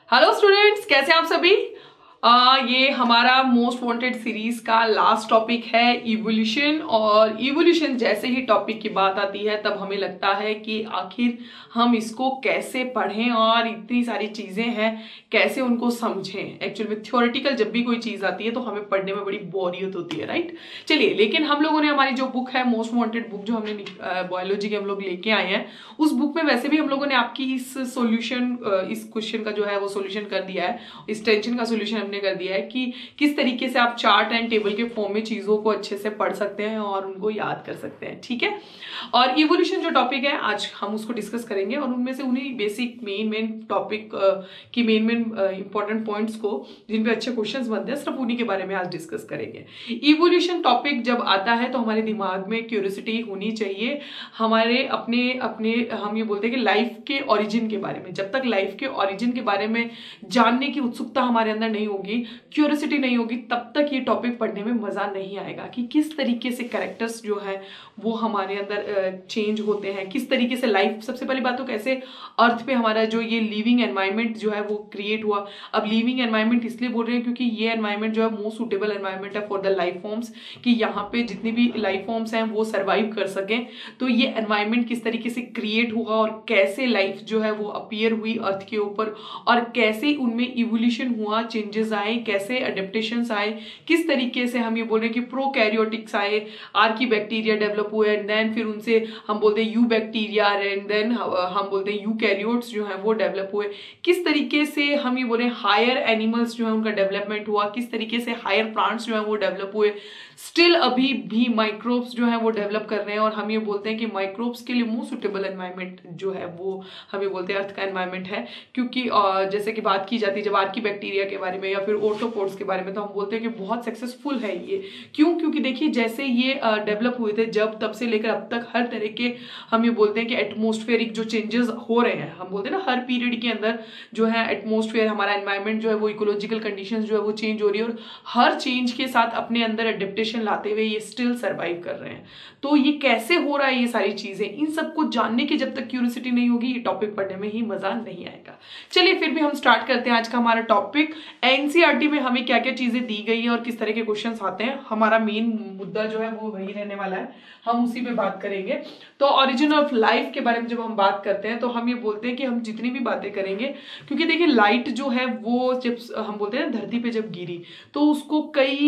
Hello students, कैसे हैं आप सभी। ये हमारा मोस्ट वांटेड सीरीज का लास्ट टॉपिक है इवोल्यूशन। और इवोल्यूशन जैसे ही टॉपिक की बात आती है तब हमें लगता है कि आखिर हम इसको कैसे पढ़ें और इतनी सारी चीजें हैं कैसे उनको समझें। एक्चुअली में थ्योरेटिकल जब भी कोई चीज आती है तो हमें पढ़ने में बड़ी बोरियत होती है, राइट। चलिए, लेकिन हम लोगों ने हमारी जो बुक है मोस्ट वांटेड बुक जो हमने बायोलॉजी के हम लोग लेके आए हैं, उस बुक में वैसे भी हम लोगों ने आपकी इस सोल्यूशन इस क्वेश्चन का जो है वो सोल्यूशन कर दिया है, इस टेंशन का सोल्यूशन हमने कर दिया है कि किस तरीके से आप चार्ट एंड टेबल के फॉर्म में चीजों को अच्छे से पढ़ सकते हैं और उनको याद कर सकते हैं, ठीक है। और इवोल्यूशन जो टॉपिक है आज हम उसको डिस्कस करेंगे और उनमें से उन्हीं बेसिक मेन टॉपिक की मेन इंपॉर्टेंट पॉइंट्स को जिन पे अच्छे क्वेश्चंस बनते हैं सिर्फ उन्हीं के बारे में आज डिस्कस करेंगे। इवोल्यूशन टॉपिक जब आता है तो हमारे दिमाग में क्यूरियोसिटी होनी चाहिए हमारे अपने अपने हम ये बोलते हैं कि लाइफ के ओरिजिन के बारे में। जब तक लाइफ के ओरिजिन के बारे में जानने की उत्सुकता हमारे अंदर नहीं होगी, क्यूरियोसिटी नहीं होगी, तब तक ये टॉपिक पढ़ने में मजा नहीं आएगा कि किस तरीके से कैरेक्टर्स जो है वो हमारे अंदर चेंज होते हैं, किस तरीके से लाइफ, सबसे पहली बात तो कैसे अर्थ पे हमारा जो ये लिविंग एनवायरनमेंट जो है वो क्रिएट हुआ। अब लिविंग एनवायरनमेंट इसलिए बोल रहे हैं क्योंकि ये एनवायरनमेंट जो है मोस्ट सुटेबल एनवायरनमेंट है फॉर द लाइफ फॉर्म्स, कि यहाँ पे जितनी भी लाइफ फॉर्म्स हैं वो सर्वाइव कर सकें। तो ये एनवायरनमेंट किस तरीके से क्रिएट हुआ और कैसे लाइफ जो है वो अपीयर हुई अर्थ के ऊपर और कैसे उनमें इवोल्यूशन हुआ, चेंजेस आए, कैसे अडेप्टेशंस आए, किस तरीके से हम ये बोल रहे हैं कि प्रोकैरियोटिक्स आए, आर्की बैक्टीरिया डेवलप हुए एंड देन फिर उनसे हम बोलते हैं यू बैक्टीरिया एंड देन हम बोलते हैं यूकैरियोट्स जो है वो डेवलप हुए। किस तरीके से हम ये बोले हायर एनिमल्स जो है उनका डेवलपमेंट हुआ, किस तरीके से हायर प्लांट्स जो है वो डेवलप हुए। स्टिल अभी भी माइक्रोब्स जो है वो डेवलप कर रहे हैं और हम ये बोलते हैं कि माइक्रोब्स के लिए मोस्ट सुटेबल एनवायरनमेंट जो है वो हम ये बोलते हैं अर्थ का एनवायरनमेंट है। क्योंकि जैसे कि बात की जाती है जब आर्की बैक्टीरिया के बारे में या फिर ऑर्थोपोड्स के बारे में तो हम बोलते हैं कि बहुत सक्सेसफुल है ये। क्यों? क्योंकि देखिए जैसे ये डेवलप हुए थे जब तब से लेकर अब तक हर तरह के हम ये बोलते हैं कि एटमॉस्फेरिक जो चेंजेस हो रहे हैं, हम बोलते हैं ना हर पीरियड के अंदर जो है एटमॉस्फेयर हमारा एनवायरनमेंट जो है वो इकोलॉजिकल कंडीशंस जो है वो चेंज हो रही है और हर चेंज के साथ अपने अंदर एडेप्टेशन लाते हुए ये स्टिल सर्वाइव कर रहे हैं। तो ये कैसे हो रहा है ये सारी चीजें, इन सबको जानने की जब तक क्यूरियोसिटी नहीं होगी ये टॉपिक पढ़ने में ही मजा नहीं आएगा। चलिए फिर भी हम स्टार्ट करते हैं आज का हमारा टॉपिक। एनसीईआरटी में हमें क्या क्या चीजें दी गई है और किस तरह के क्वेश्चंस आते हैं, हमारा मेन मुद्दा जो है वो वही रहने वाला है, हम उसी पे बात करेंगे। तो ओरिजिन ऑफ लाइफ के बारे में जब हम बात करते हैं तो हम ये बोलते हैं कि हम जितनी भी बातें करेंगे, क्योंकि देखिए लाइट जो है वो जब हम बोलते हैं धरती पे जब गिरी तो उसको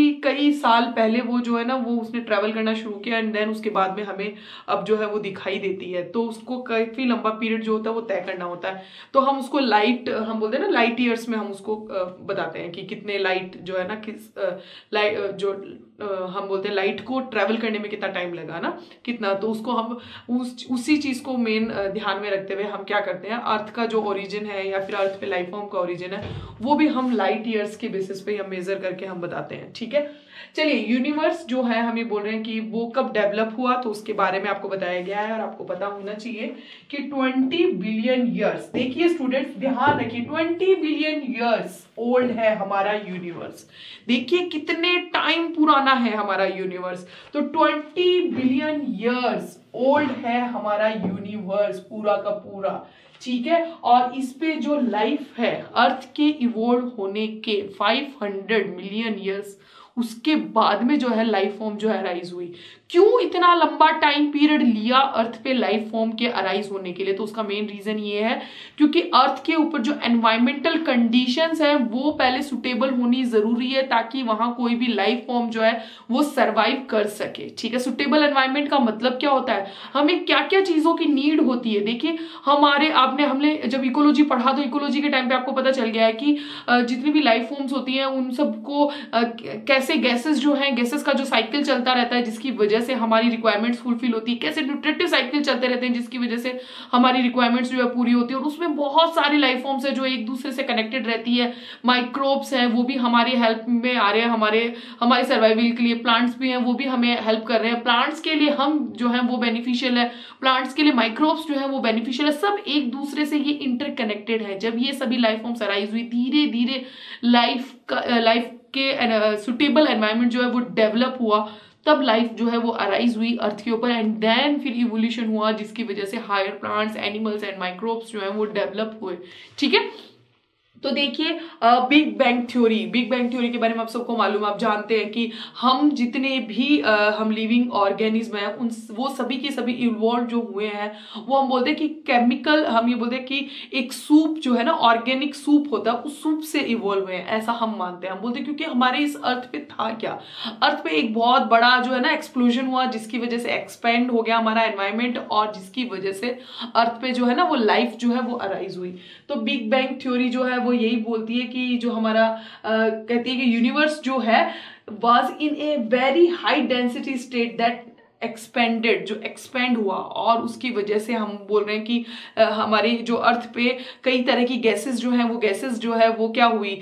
कई साल पहले वो जो है ना वो उसने ट्रेवल करना शुरू किया एंड देन उसके बाद में हमें अब जो है वो दिखाई देती है। तो उसको काफी लंबा पीरियड जो होता है वो तय करना होता है। तो हम उसको लाइट हम बोलते हैं ना लाइट ईयर्स में हम उसको बताते हैं कि कितने लाइट जो है ना किस लाइट जो हम बोलते हैं लाइट को ट्रेवल करने में कितना टाइम लगा ना कितना। तो उसको हम उसी चीज को मेन ध्यान में रखते हुए हम क्या करते हैं, अर्थ का जो ओरिजिन है या फिर अर्थ पे लाइफ फॉर्म का ओरिजिन है वो भी हम लाइट ईयर्स के बेसिस पे हम मेजर करके हम बताते हैं, ठीक है। चलिए, यूनिवर्स जो है हम ये बोल रहे हैं कि वो कब डेवलप हुआ तो उसके बारे में आपको बताया गया है और आपको पता होना चाहिए कि 20 बिलियन ईयर्स, देखिए स्टूडेंट्स ध्यान रखिए 20 बिलियन ईयर्स ओल्ड है हमारा यूनिवर्स। देखिए कितने टाइम पुराना है हमारा यूनिवर्स। तो 20 बिलियन ईयर्स ओल्ड है हमारा यूनिवर्स पूरा का पूरा, ठीक है। और इस पे जो लाइफ है अर्थ के इवोल्व होने के 500 मिलियन ईयर्स उसके बाद में जो है लाइफ फॉर्म जो है अराइज हुई। क्यों इतना लंबा टाइम पीरियड लिया अर्थ पे लाइफ फॉर्म के अराइज होने के लिए? तो उसका मेन रीजन ये है क्योंकि अर्थ के ऊपर जो एनवायरमेंटल कंडीशंस है वो पहले सुटेबल होनी जरूरी है ताकि वहां कोई भी लाइफ फॉर्म जो है वो सरवाइव कर सके, ठीक है। सुटेबल एनवायरमेंट का मतलब क्या होता है, हमें क्या क्या चीजों की नीड होती है। देखिए हमने जब इकोलॉजी पढ़ा तो इकोलॉजी के टाइम पे आपको पता चल गया है कि जितनी भी लाइफ फॉर्म्स होती हैं उन सबको कैसे गैसेस जो हैं, गैसेस का जो साइकिल चलता रहता है जिसकी वजह से हमारी रिक्वायरमेंट्स फुलफिल होती है, कैसे न्यूट्रिटिव साइकिल चलते रहते हैं जिसकी वजह से हमारी रिक्वायरमेंट्स जो है पूरी होती है। और उसमें बहुत सारी लाइफ फॉर्म्स है जो एक दूसरे से कनेक्टेड रहती है। माइक्रोब्स हैं वो भी हमारी हेल्प में आ रहे हैं, हमारे सर्वाइवल के लिए। प्लांट्स भी हैं वो भी हमें हेल्प कर रहे हैं। प्लांट्स के लिए हम जो है वो बेनिफिशियल है, प्लांट्स के लिए माइक्रोब्स जो है वो बेनिफिशियल है। सब एक दूसरे से ये इंटरकनेक्टेड है। जब ये सभी लाइफ फॉर्म्स अराइज हुई धीरे धीरे लाइफ के सुटेबल एनवायरनमेंट जो है वो डेवलप हुआ, तब लाइफ जो है वो अराइज हुई अर्थ के ऊपर एंड देन फिर इवोल्यूशन हुआ जिसकी वजह से higher plants, animals and microbes जो है वो डेवलप हुए, ठीक है। तो देखिए बिग बैंग थ्योरी के बारे में आप सबको मालूम, आप जानते हैं कि हम जितने भी हम लिविंग ऑर्गेनिज्म हैं उन वो सभी के सभी इवॉल्व जो हुए हैं, वो हम बोलते हैं कि केमिकल, हम ये बोलते हैं कि एक सूप जो है ना, ऑर्गेनिक सूप होता है, उस सूप से इवॉल्व हुए हैं, ऐसा हम मानते हैं। हम बोलते हैं क्योंकि हमारे इस अर्थ पे था क्या, अर्थ पे एक बहुत बड़ा जो है ना एक्सप्लोजन हुआ, जिसकी वजह से एक्सपेंड हो गया हमारा एनवायरमेंट, और जिसकी वजह से अर्थ पे जो है ना वो लाइफ जो है वो अराइज हुई। तो बिग बैंग थ्योरी जो है वो यही बोलती है कि जो हमारा कहती है कि यूनिवर्स जो है was in a very high density state that expanded, जो एक्सपेंड हुआ, और उसकी वजह से हम बोल रहे हैं कि हमारे जो अर्थ पे कई तरह की गैसेस जो हैं, वो गैसेस जो है वो क्या हुई,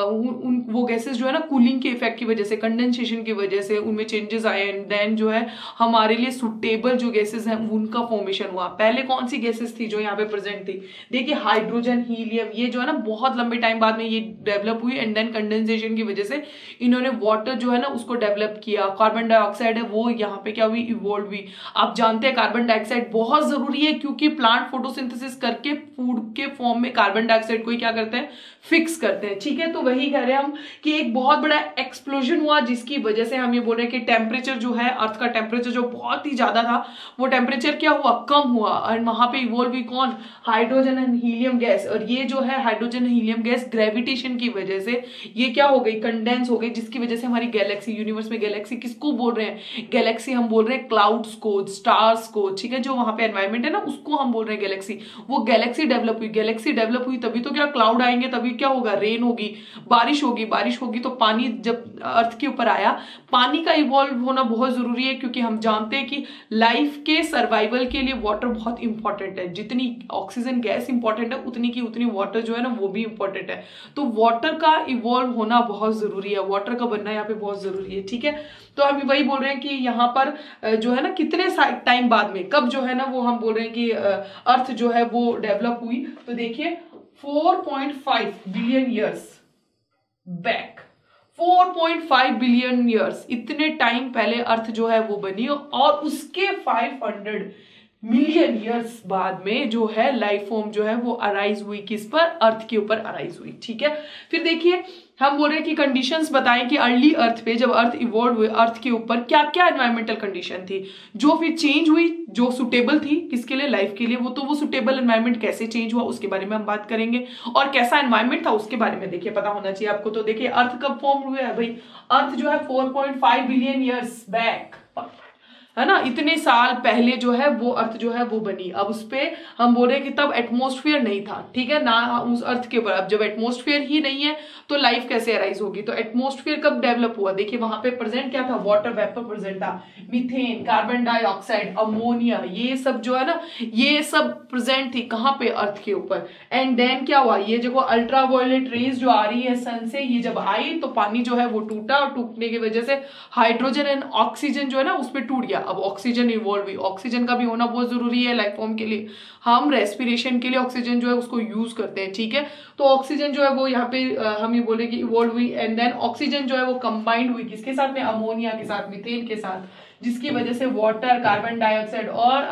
वो गैसेस जो है ना कूलिंग के इफेक्ट की वजह से, कंडेंसेशन की वजह से उनमें चेंजेस आए, एंड देन जो है हमारे लिए सुटेबल जो गैसेस हैं उनका फॉर्मेशन हुआ। पहले कौन सी गैसेस थी जो यहाँ पे प्रेजेंट थी, देखिए हाइड्रोजन, हीलियम, ये जो है ना बहुत लंबे टाइम बाद में ये डेवलप हुई, एंड देन कंडेंसेशन की वजह से इन्होंने वाटर जो है ना उसको डेवलप किया। कार्बन डाइऑक्साइड है वो यहाँ पे क्या हुई, इवॉल्व हुई। आप जानते हैं कार्बन डाइऑक्साइड बहुत जरूरी है, क्योंकि प्लांट फोटोसिंथेसिस करके फूड के फॉर्म में कार्बन डाइऑक्साइड को ही क्या करते हैं, फिक्स करते हैं, ठीक है। तो वही कह रहे हैं हम कि एक बहुत बड़ा एक्सप्लोजन हुआ, जिसकी वजह से हम ये बोल रहे हैं कि टेम्परेचर जो है, अर्थ का टेम्परेचर जो बहुत ही ज्यादा था, वो टेम्परेचर क्या हुआ, कम हुआ, और वहां पे इवॉल्व हुई कौन, हाइड्रोजन एंड हीलियम गैस। और ये जो है हाइड्रोजन हीलियम गैस ग्रेविटेशन की वजह से ये क्या हो गई, कंडेंस हो गई, जिसकी वजह से हमारी गैलेक्सी, यूनिवर्स में गैलेक्सी किसको बोल रहे हैं, गैलेक्सी हम बोल रहे हैं क्लाउड्स को, स्टार्स को, ठीक है, जो वहां पे एनवायरमेंट है ना उसको हम बोल रहे हैं गैलेक्सी। वो गैलेक्सी डेवलप हुई, गैलेक्सी डेवलप हुई तभी तो क्या क्लाउड आएंगे, तभी क्या होगा, रेन होगी, बारिश होगी, बारिश होगी तो पानी जब अर्थ के ऊपर आया, पानी का इवॉल्व होना बहुत जरूरी है, क्योंकि हम जानते हैं कि लाइफ के सर्वाइवल के लिए वाटर बहुत इंपॉर्टेंट है। जितनी ऑक्सीजन गैस इंपॉर्टेंट है उतनी की उतनी वाटर जो है ना वो भी इंपॉर्टेंट है। तो वाटर का इवॉल्व होना बहुत जरूरी है, वाटर का बनना यहाँ पे बहुत जरूरी है, ठीक है। तो हम वही बोल रहे हैं कि यहाँ पर जो है ना कितने टाइम बाद में, कब जो है ना वो हम बोल रहे हैं कि अर्थ जो है वो डेवलप हुई। तो देखिए 4.5 billion years back, 4.5 billion years, इतने टाइम पहले अर्थ जो है वो बनी, और उसके 500 मिलियन ईयर्स बाद में जो है लाइफ फॉर्म जो है वो अराइज हुई, किस पर, अर्थ के ऊपर अराइज हुई, ठीक है। फिर देखिए हम बोल रहे हैं कि कंडीशंस बताएं कि अर्ली अर्थ पे जब अर्थ इवॉल्व हुए, अर्थ के ऊपर क्या क्या एनवायरमेंटल कंडीशन थी जो फिर चेंज हुई, जो सुटेबल थी किसके लिए, लाइफ के लिए। वो सुटेबल एनवायरमेंट कैसे चेंज हुआ उसके बारे में हम बात करेंगे, और कैसा एनवायरमेंट था उसके बारे में देखिए पता होना चाहिए आपको। तो देखिए अर्थ कब फॉर्म हुआ है भाई, अर्थ जो है 4.5 बिलियन ईयर्स बैक, है ना, इतने साल पहले जो है वो अर्थ जो है वो बनी। अब उस पे हम बोल रहे हैं कि तब एटमॉस्फेयर नहीं था, ठीक है ना, उस अर्थ के ऊपर। अब जब एटमॉस्फेयर ही नहीं है तो लाइफ कैसे अराइज होगी। तो एटमॉस्फेयर कब डेवलप हुआ, देखिए वहां पे प्रेजेंट क्या था, वाटर वेपर प्रेजेंट था, मीथेन, कार्बन डाइऑक्साइड, अमोनिया, ये सब जो है ना ये सब प्रेजेंट थी कहाँ पे, अर्थ के ऊपर। एंड देन क्या हुआ, ये जो अल्ट्रावायलेट रेज जो आ रही है सन से, ये जब आई तो पानी जो है वो टूटा, और टूटने की वजह से हाइड्रोजन एंड ऑक्सीजन जो है ना उसमें टूट गया। अब ऑक्सीजन इवॉल्व हुई, ऑक्सीजन का भी होना बहुत जरूरी है लाइफ फॉर्म के लिए, हम रेस्पिरेशन के लिए ऑक्सीजन जो है उसको यूज करते हैं, ठीक है। तो ऑक्सीजन जो है वो यहाँ पे हम ये बोले कि इवॉल्व हुई, एंड देन ऑक्सीजन जो है वो कंबाइंड हुई किसके साथ में, अमोनिया के साथ, मीथेन के साथ, जिसकी वजह से वाटर, कार्बन डाइऑक्साइड और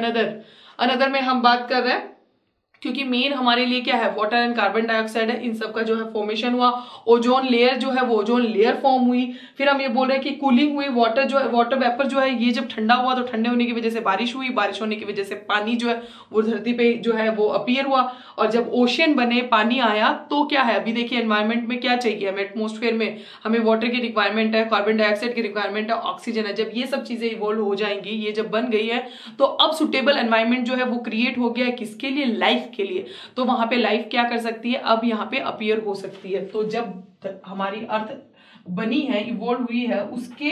अनदर में हम बात कर रहे हैं, क्योंकि मेन हमारे लिए क्या है, वाटर एंड कार्बन डाइऑक्साइड है, इन सब का जो है फॉर्मेशन हुआ। ओजोन लेयर जो है वो ओजोन लेयर फॉर्म हुई। फिर हम ये बोल रहे हैं कि कूलिंग हुई, वाटर जो है, वाटर वेपर जो है ये जब ठंडा हुआ तो ठंडे होने की वजह से बारिश हुई, बारिश होने की वजह से पानी जो है वो धरती पे जो है वो अपीयर हुआ, और जब ओशियन बने, पानी आया, तो क्या है, अभी देखिए एनवायरमेंट में क्या चाहिए हमें, एटमॉस्फेयर में हमें वाटर की रिक्वायरमेंट है, कार्बन डाइऑक्साइड की रिक्वायरमेंट है, ऑक्सीजन है। जब ये सब चीजें इवॉल्व हो जाएंगी, ये जब बन गई है, तो अब सुटेबल एनवायरमेंट जो है वो क्रिएट हो गया है, किसके लिए, लाइफ के लिए। तो वहां पे लाइफ क्या कर सकती है, अब यहाँ पे अपीयर हो सकती है। तो जब हमारी अर्थ बनी है, इवॉल्व हुई है, उसके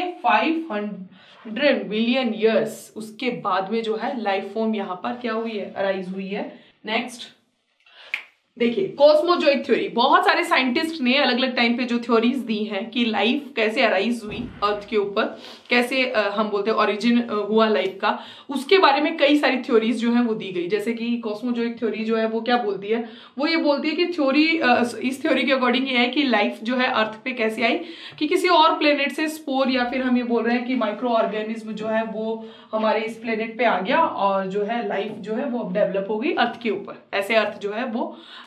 500 मिलियन ईयर्स उसके बाद में जो है लाइफ फॉर्म यहाँ पर क्या हुई है, अराइज हुई है। नेक्स्ट देखिए कॉस्मोजोइक थ्योरी, बहुत सारे साइंटिस्ट ने अलग अलग टाइम पे जो थ्योरीज दी हैं कि लाइफ कैसे अराइज हुई अर्थ के ऊपर, कैसे हम बोलते हैं ओरिजिन हुआ लाइफ का, उसके बारे में कई सारी थ्योरीज जो है वो दी गई। जैसे कि कॉस्मोजोइक थ्योरी जो है वो क्या बोलती है, वो ये बोलती है कि थ्योरी, इस थ्योरी के अकॉर्डिंग ये है कि लाइफ जो है अर्थ पे कैसे आई, कि किसी और प्लेनेट से स्पोर, या फिर हम ये बोल रहे हैं कि माइक्रो ऑर्गेनिज्म जो है वो हमारे इस प्लेनेट पे आ गया, और जो है लाइफ जो है वो अब डेवलप हो गई अर्थ के ऊपर। ऐसे अर्थ जो है वो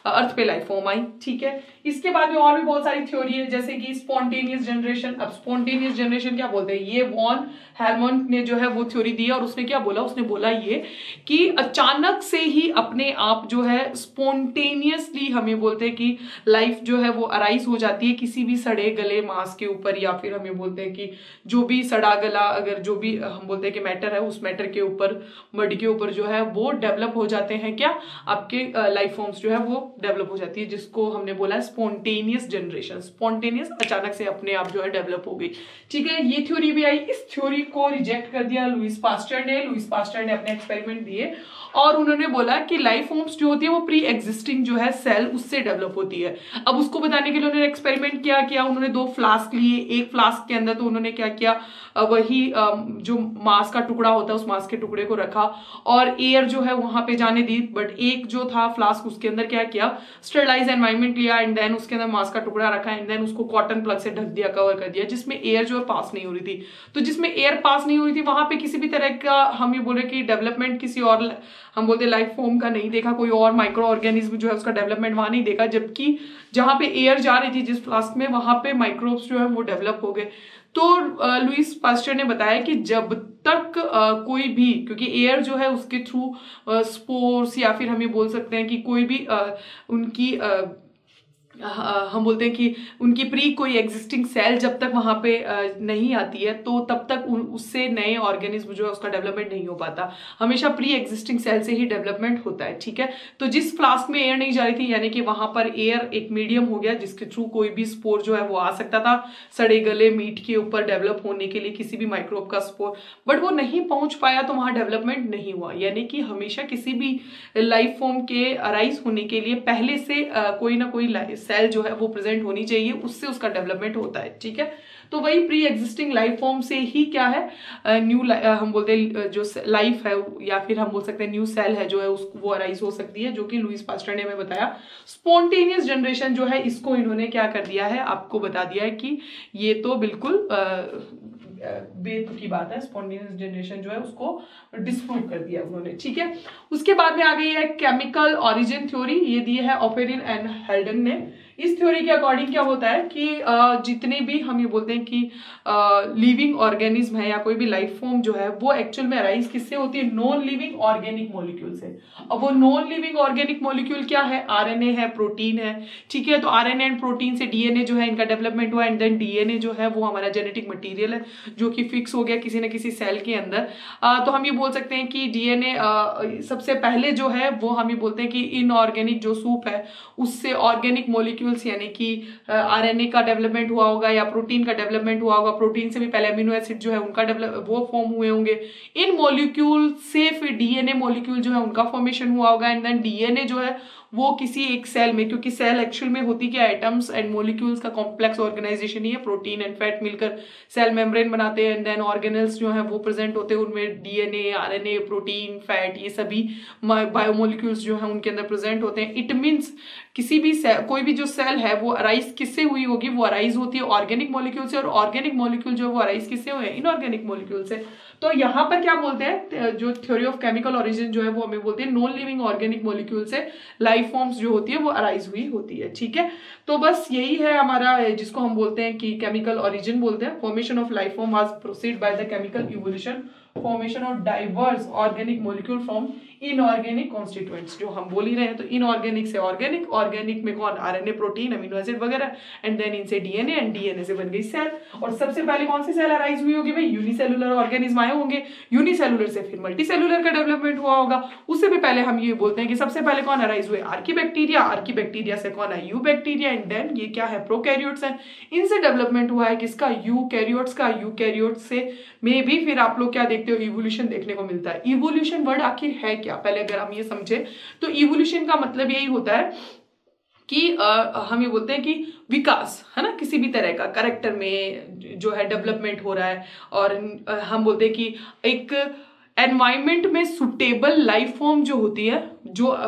अर्थ पे लाइफ फॉर्म आई। ठीक है, इसके बाद में और भी बहुत सारी थ्योरी है, जैसे कि स्पॉन्टेनियस जनरेशन। अब स्पॉन्टेनियस जनरेशन क्या बोलते हैं, ये वॉन हेलमंट ने जो है वो थ्योरी दी है, और उसने क्या बोला, उसने बोला ये कि अचानक से ही अपने आप जो है स्पॉन्टेनियसली हमें बोलते हैं कि लाइफ जो है वो अराइज हो जाती है किसी भी सड़े गले मांस के ऊपर, या फिर हमें बोलते हैं कि जो भी सड़ा गला अगर जो भी हम बोलते हैं कि मैटर है, उस मैटर के ऊपर, मड के ऊपर जो है वो डेवलप हो जाते हैं, क्या आपके लाइफ फॉर्म्स जो है वो डेवलप हो जाती है, जिसको हमने बोला स्पॉन्टेनियस जनरेशन। स्पॉन्टेनियस अचानक से अपने आप जो है डेवलप हो गई। ठीक है, ये थ्योरी भी आई। इस थ्योरी को रिजेक्ट कर दिया लुईस पास्चर ने। लुईस पास्चर ने अपने एक्सपेरिमेंट दिए और उन्होंने बोला कि लाइफ फॉर्म्स जो होती है वो प्री एग्जिस्टिंग जो है सेल, उससे डेवलप होती है। अब उसको बताने के लिए उन्होंने एक्सपेरिमेंट किया उन्होंने 2 फ्लास्क लिए। एक फ्लास्क के अंदर तो उन्होंने क्या किया, वही जो मांस का टुकड़ा होता है उस मांस के टुकड़े को रखा और एयर जो है वहां पे जाने दी, बट एक जो था फ्लास्क उसके अंदर क्या किया, स्टरलाइज एनवायरमेंट लिया एंड देन उसके अंदर मांस का टुकड़ा रखा एंड देन उसको कॉटन प्लग से ढक दिया, कवर कर दिया, जिसमें एयर जो है पास नहीं हो रही थी। तो जिसमें एयर पास नहीं हो रही थी वहां पे किसी भी तरह का हम ये बोल रहे कि डेवलपमेंट किसी और हम बोलते लाइफ फॉर्म का नहीं देखा, कोई और माइक्रो ऑर्गेनिज्म जो है उसका डेवलपमेंट वहां नहीं देखा, जबकि जहां पे एयर जा रही थी जिस फ्लास्क में, वहां पे माइक्रोब्स जो है वो डेवलप हो गए। तो लुईस पास्चर ने बताया कि जब तक कोई भी, क्योंकि एयर जो है उसके थ्रू स्पोर्स या फिर हम ये बोल सकते हैं कि कोई भी उनकी हम बोलते हैं कि उनकी प्री कोई एग्जिस्टिंग सेल जब तक वहां पे नहीं आती है तो तब तक उससे नए ऑर्गेनिज्म जो है उसका डेवलपमेंट नहीं हो पाता। हमेशा प्री एग्जिस्टिंग सेल से ही डेवलपमेंट होता है। ठीक है, तो जिस फ्लास्क में एयर नहीं जा रही थी, यानी कि वहां पर एयर एक मीडियम हो गया जिसके थ्रू कोई भी स्पोर जो है वो आ सकता था सड़े गले मीट के ऊपर डेवलप होने के लिए, किसी भी माइक्रोब का स्पोर, बट वो नहीं पहुंच पाया तो वहां डेवलपमेंट नहीं हुआ। यानी कि हमेशा किसी भी लाइफ फॉर्म के अराइज होने के लिए पहले से कोई ना कोई सेल जो है वो प्रेजेंट होनी चाहिए, उससे उसका डेवलपमेंट होता है। ठीक है, तो वही प्री एग्जिस्टिंग लाइफ फॉर्म से ही क्या है न्यू हम बोलते हैं जो लाइफ है या फिर हम बोल सकते हैं न्यू सेल है जो है उसको वो अराइज हो सकती है, जो कि लुईस पास्चर ने हमें बताया। स्पॉन्टेनियस जनरेशन जो है इसको इन्होंने क्या कर दिया है, आपको बता दिया है कि ये तो बिल्कुल बेतुकी की बात है। स्पॉन्टेनियस जनरेशन जो है उसको डिस्प्रूव कर दिया उन्होंने। ठीक है, उसके बाद में आ गई है केमिकल ओरिजिन थ्योरी, ये दी है ओपेरिन एंड हेल्डन ने। इस थ्योरी के अकॉर्डिंग क्या होता है कि जितने भी हम ये बोलते हैं कि लिविंग ऑर्गेनिज्म है या कोई भी लाइफ फॉर्म जो है वो एक्चुअल में अराइज किससे होती है, नॉन लिविंग ऑर्गेनिक मॉलिक्यूल से। अब वो नॉन लिविंग ऑर्गेनिक मॉलिक्यूल क्या है, आरएनए है, प्रोटीन है। ठीक है, तो आरएनए एंड प्रोटीन से डीएनए जो है इनका डेवलपमेंट हुआ एंड देन डीएनए जो है वो हमारा जेनेटिक मटीरियल है जो कि फिक्स हो गया किसी न किसी सेल के अंदर। तो हम ये बोल सकते हैं कि डीएनए सबसे पहले जो है वो हम ये बोलते हैं कि इनऑर्गेनिक जो सूप है उससे ऑर्गेनिक मॉलिक्यूल्स यानी कि आरएनए का डेवलपमेंट हुआ होगा या प्रोटीन का डेवलपमेंट हुआ होगा। प्रोटीन से भी पहले अमीनो एसिड जो है उनका डेवलप वो फॉर्म हुए होंगे। इन मॉलिक्यूल से फिर डीएनए मॉलिक्यूल जो है उनका फॉर्मेशन हुआ होगा एंड देन डीएनए जो है वो किसी एक सेल में, क्योंकि सेल एक्चुअल में होती क्या, एटम्स एंड मॉलिक्यूल्स का कॉम्प्लेक्स ऑर्गेनाइजेशन ही है। प्रोटीन एंड फैट मिलकर सेल मेम्ब्रेन बनाते हैं एंड देन ऑर्गेनल्स जो है वो प्रेजेंट होते हैं, उनमें डीएनए, आरएनए, प्रोटीन, फैट, ये सभी बायोमोलिक्यूल्स जो है उनके अंदर प्रेजेंट होते हैं। इट मीन्स किसी भी सेल, कोई भी जो सेल है वो अराइज किससे हुई होगी, वो अराइज होती है ऑर्गेनिक मॉलिक्यूल से, और ऑर्गेनिक मॉलिक्यूल जो है वो अराइज किससे हुए, इनऑर्गेनिक मॉलिक्यूल से। तो यहाँ पर क्या बोलते हैं, जो थ्योरी ऑफ केमिकल ओरिजिन जो है वो हमें बोलते हैं नॉन लिविंग ऑर्गेनिक मॉलिक्यूल से लाइफ फॉर्म्स जो होती है वो अराइज हुई होती है। ठीक है, तो बस यही है हमारा जिसको हम बोलते हैं कि केमिकल ओरिजिन बोलते हैं। Formation of life form was proceed by the chemical evolution, formation of diverse organic molecule from inorganic constituents. जो हम बोल ही रहे हैं, तो इनऑर्गेनिक से ऑर्गेनिक, ऑर्गेनिक में कौन, आरएनए, प्रोटीन, अमीनो एसिड वगैरह, एंड देन इनसे डीएनए एंड डीएनए से बन गई सेल। और सबसे पहले कौन सी सेल अराइज हुई होगी भाई, यूनिसेलुलर ऑर्गेनिज्म आए होंगे। यूनिसेलुलर से फिर मल्टीसेलुलर का डेवलपमेंट हुआ होगा। उससे भी पहले हम ये बोलते हैं कि सबसे पहले कौन अराइज हुए, आर्कीबैक्टीरिया। आर्कीबैक्टीरिया से कौन है, यूबैक्टीरिया, एंड देन ये क्या है, प्रोकैरियोट्स है। इनसे डेवलपमेंट हुआ है किसका, यूकैरियोट्स का। यूकैरियोट्स से में भी फिर आप लोग क्या देखते हो, इवोल्यूशन देखने को मिलता है। इवोल्यूशन वर्ड आखिर है क्या, पहले अगर हम ये समझे तो इवोल्यूशन का मतलब यही होता है कि हम ये बोलते हैं कि विकास है ना, किसी भी तरह का कैरेक्टर में जो है डेवलपमेंट हो रहा है। और हम बोलते हैं कि एक एनवायरमेंट में सुटेबल लाइफ फॉर्म जो होती है, जो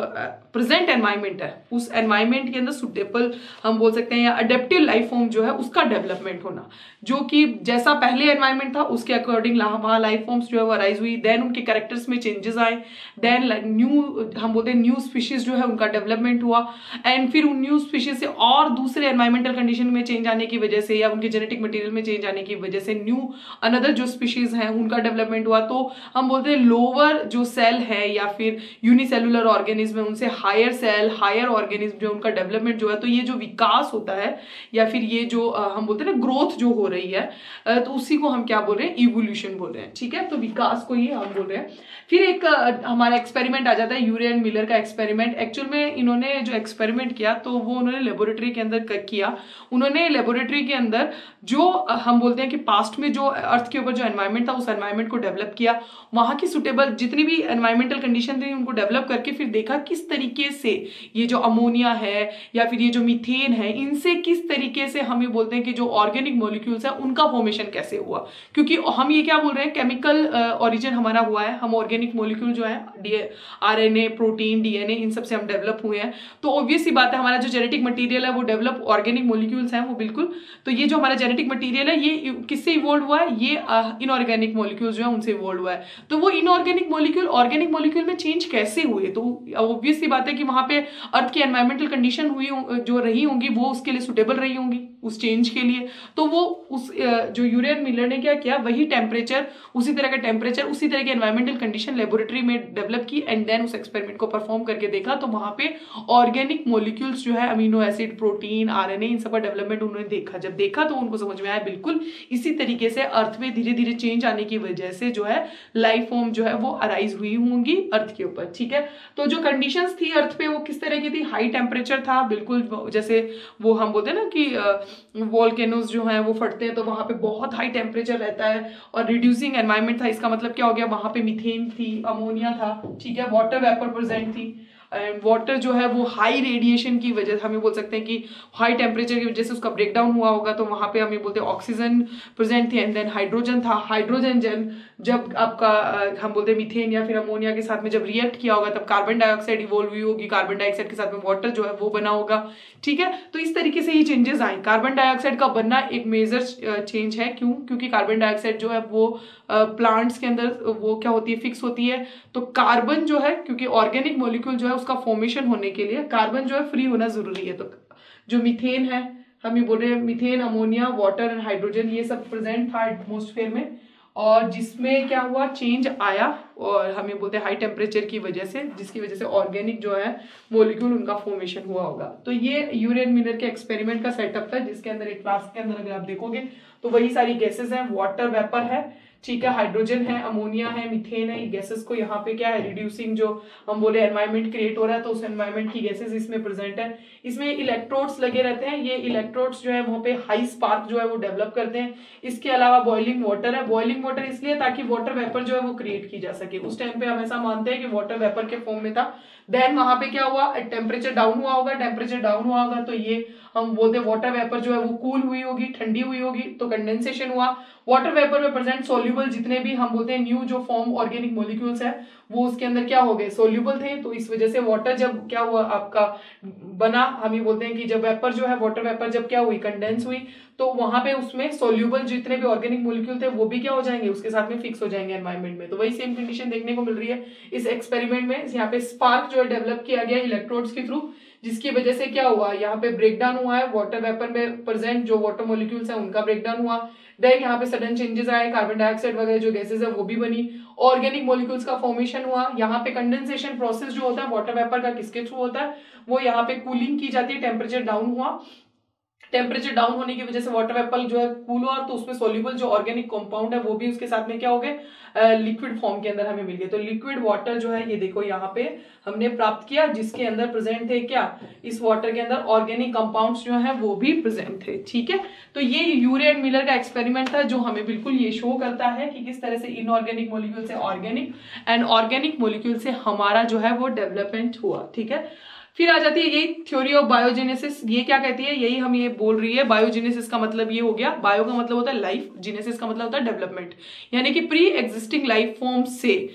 प्रेजेंट एनवायरमेंट है उस एनवायरमेंट के अंदर सुटेबल हम बोल सकते हैं या अडेप्टिव लाइफ फॉर्म जो है उसका डेवलपमेंट होना, जो कि जैसा पहले एनवायरमेंट था उसके अकॉर्डिंग वहाँ लाइफ फॉर्म्स जो है वो अराइज हुई, देन उनके कैरेक्टर्स में चेंजेस आए, देन न्यू हम बोलते हैं न्यू स्पीशीज जो है उनका डेवलपमेंट हुआ, एंड फिर उन न्यू स्पीशीज से और दूसरे एनवायरमेंटल कंडीशन में चेंज आने की वजह से या उनके जेनेटिक मटेरियल में चेंज आने की वजह से न्यू अनदर जो स्पीशीज हैं उनका डेवलपमेंट हुआ। तो हम बोलते हैं लोअर जो सेल है या फिर यूनिसेलुलर ऑर्गेनिज्म है उनसे हायर सेल हायर ऑर्गेनिज्म जो उनका डेवलपमेंट जो है, तो ये जो विकास होता है या फिर ये जो हम बोलते हैं ना ग्रोथ जो हो रही है, तो उसी को हम क्या बोल रहे हैं, इवोल्यूशन बोल रहे हैं। ठीक है, तो विकास को ही हम बोल रहे हैं। फिर एक हमारा एक्सपेरिमेंट आ जाता है यूरे एंड मिलर का एक्सपेरिमेंट। एक्चुअल में इन्होंने जो एक्सपेरिमेंट किया तो वो उन्होंने लेबोरेटरी के अंदर किया। उन्होंने लेबोरेटरी के अंदर जो हम बोलते हैं कि पास्ट में जो अर्थ के ऊपर जो एनवायरमेंट था उस एनवायरमेंट को डेवलप किया, वहां की सुटेबल जितनी भी एनवायरमेंटल कंडीशन थी उनको डेवलप करके फिर देखा किस तरीके से ये जो अमोनिया है या फिर ये जो मीथेन है इनसे किस तरीके से हम ये बोलते हैं कि जो ऑर्गेनिक मॉलिक्यूल्स है उनका फॉर्मेशन कैसे हुआ, क्योंकि हम ये क्या बोल रहे हैं केमिकल ओरिजिन हमारा हुआ है, हम ऑर्गेनिक मॉलिक्यूल जो है आरएनए प्रोटीन डीएनए इन सब से हम डेवलप हुए हैं, तो ऑब्वियस सी बात है हमारा जो जेनेटिक मटेरियल है वो डेवलप ऑर्गेनिक मॉलिक्यूल्स हैं वो बिल्कुल, तो ये जो हमारा जेनेटिक मटेरियल है ये किससे इवॉल्व हुआ है, ये इनऑर्गेनिक मॉलिक्यूल्स जो है उनसे इवॉल्व हुआ है। तो वो इनऑर्गेनिक मॉलिक्यूल ऑर्गेनिक मॉलिक्यूल में चेंज कैसे हुए, तो ऑब्वियस सी बात है कि वहां पे अर्थ की एनवायरमेंटल कंडीशन हुई जो रही होंगी वो उसके लिए सुटेबल रही होंगी उस चेंज के लिए, तो वो उस जो यूरे एंड मिलर ने क्या किया वही टेम्परेचर उसी तरह का टेम्परेचर उसी तरह की एनवायरमेंटल कंडीशन लेबोरेटरी में डेवलप की एंड देन उस एक्सपेरिमेंट को परफॉर्म करके देखा, तो वहां पे ऑर्गेनिक मॉलिक्यूल्स जो है अमीनो एसिड प्रोटीन आरएनए इन सब का डेवलपमेंट उन्होंने देखा। जब देखा तो उनको समझ में आया बिल्कुल इसी तरीके से अर्थ में धीरे धीरे चेंज आने की वजह से जो है लाइफ फॉर्म जो है वो अराइज हुई होंगी अर्थ के ऊपर। ठीक है, तो जो कंडीशंस थी अर्थ पे वो किस तरह की थी, हाई टेम्परेचर था बिल्कुल, जैसे वो हम बोलते हैं ना कि वोल्केनोज जो हैं वो फटते हैं तो वहां पे बहुत हाई टेम्परेचर रहता है, और रिड्यूसिंग एनवायरमेंट था। इसका मतलब क्या हो गया, वहां पे मीथेन थी अमोनिया था, ठीक है, वाटर वेपर प्रेजेंट थी, एंड वाटर जो है वो हाई रेडिएशन की वजह से हमें बोल सकते हैं कि हाई टेम्परेचर की वजह से उसका ब्रेकडाउन हुआ होगा, तो वहां पे हमें बोलते हैं ऑक्सीजन प्रेजेंट थी, एंड देन हाइड्रोजन था। हाइड्रोजन जब आपका हम बोलते हैं मीथेन या फिर अमोनिया के साथ में जब रिएक्ट किया होगा तब कार्बन डाइऑक्साइड इवॉल्व हुई होगी, कार्बन डाइऑक्साइड के साथ में वाटर जो है वो बना होगा। ठीक है, तो इस तरीके से ये चेंजेस आए। कार्बन डाइऑक्साइड का बनना एक मेजर चेंज है, क्यों, क्योंकि कार्बन डाइऑक्साइड जो है वो प्लांट्स के अंदर वो क्या होती है, फिक्स होती है, तो कार्बन जो है क्योंकि ऑर्गेनिक मॉलिक्यूल जो है उसका फॉर्मेशन होने के लिए कार्बन जो है फ्री होना जरूरी है, तो जो मीथेन है हम ये बोल रहे हैं methane ammonia water and hydrogen ये सब प्रेजेंट था एटमॉस्फेयर में, और जिसमें क्या हुआ चेंज आया, और हम ये बोलते हैं हाई टेम्परेचर की वजह से, जिसकी वजह से ऑर्गेनिक जो है मॉलिक्यूल उनका फॉर्मेशन हुआ होगा। तो ये यूरे एंड मिलर के एक्सपेरिमेंट का सेटअप था, जिसके अंदर एक क्लास के अंदर अगर आप देखोगे तो वही सारी गैसेस हैं, वाटर वेपर है, ठीक है, हाइड्रोजन है, अमोनिया है, मीथेन है, ये गैसेस को यहाँ पे क्या है रिड्यूसिंग जो हम बोले एनवायरमेंट क्रिएट हो रहा है, तो उस एनवायरमेंट की गैसेस इसमें प्रेजेंट है। इसमें इलेक्ट्रोड्स लगे रहते हैं, ये इलेक्ट्रोड्स जो है वहाँ पे हाई स्पार्क जो है वो डेवलप करते हैं। इसके अलावा बॉइलिंग वाटर है, बॉइलिंग वाटर इसलिए ताकि वाटर वेपर जो है वो क्रिएट की जा सके। उस टाइम पे हम ऐसा मानते हैं कि वाटर वेपर के फॉर्म में था। देन वहां पे क्या हुआ, टेम्परेचर डाउन हुआ होगा, टेम्परेचर डाउन हुआ होगा तो ये हम बोलते हैं वाटर वेपर जो है वो कूल हुई होगी, ठंडी हुई होगी, तो कंडेंसेशन हुआ। वाटर वेपर में प्रेजेंट सोल्यूबल जितने भी हम बोलते हैं न्यू जो फॉर्म ऑर्गेनिक मॉलिक्यूल्स है वो उसके अंदर क्या हो गए, सोल्यूबल थे, तो इस वजह से वाटर जब क्या हुआ आपका बना, हम ये बोलते हैं कि जब वेपर जो है वाटर वेपर जब क्या हुई कंडेंस हुई, तो वहां पे उसमें सोल्यूबल जितने भी ऑर्गेनिक मॉलिक्यूल थे वो भी क्या हो जाएंगे, उसके साथ में फिक्स हो जाएंगे एनवायरमेंट में। तो वही सेम कंडीशन देखने को मिल रही है इस एक्सपेरिमेंट में। यहाँ पे स्पार्क जो है डेवलप किया गया इलेक्ट्रोड्स के थ्रू, जिसकी वजह से क्या हुआ, यहाँ पे ब्रेकडाउन हुआ है, वाटर वेपर में प्रेजेंट जो वाटर मॉलिक्यूल्स है उनका ब्रेकडाउन हुआ। देन यहाँ पे सडन चेंजेस आए, कार्बन डाइऑक्साइड वगैरह जो गैसेस है वो भी बनी, ऑर्गेनिक मॉलिक्यूल्स का फॉर्मेशन हुआ। यहाँ पे कंडेंसेशन प्रोसेस जो होता है वाटर वेपर का किसके थ्रू होता है, वो यहाँ पे कूलिंग की जाती है, टेम्परेचर डाउन हुआ, टेम्परेचर डाउन होने की वजह से वाटर वेपर जो है कूल हुआ, तो उसमें सोल्यूबल जो ऑर्गेनिक कंपाउंड है वो भी उसके साथ में क्या हो गए, लिक्विड फॉर्म के अंदर हमें मिल गए। तो लिक्विड वाटर जो है ये देखो यहाँ पे हमने प्राप्त किया, जिसके अंदर प्रेजेंट थे क्या, इस वाटर के अंदर ऑर्गेनिक कंपाउंड्स जो है वो भी प्रेजेंट थे। ठीक है, तो ये यूरे एंड मिलर का एक्सपेरिमेंट था जो हमें बिल्कुल ये शो करता है कि किस तरह से इनऑर्गेनिक मॉलिक्यूल से ऑर्गेनिक एंड ऑर्गेनिक मॉलिक्यूल से हमारा जो है वो डेवलपमेंट हुआ। ठीक है, फिर आ जाती है यही थ्योरी ऑफ बायोजेनेसिस। ये क्या कहती है, यही हम ये बोल रही है, बायोजेनेसिस का मतलब ये हो गया, बायो का मतलब होता है लाइफ, जेनेसिस का मतलब होता है डेवलपमेंट, यानी कि प्री एग्जिस्टिंग लाइफ फॉर्म से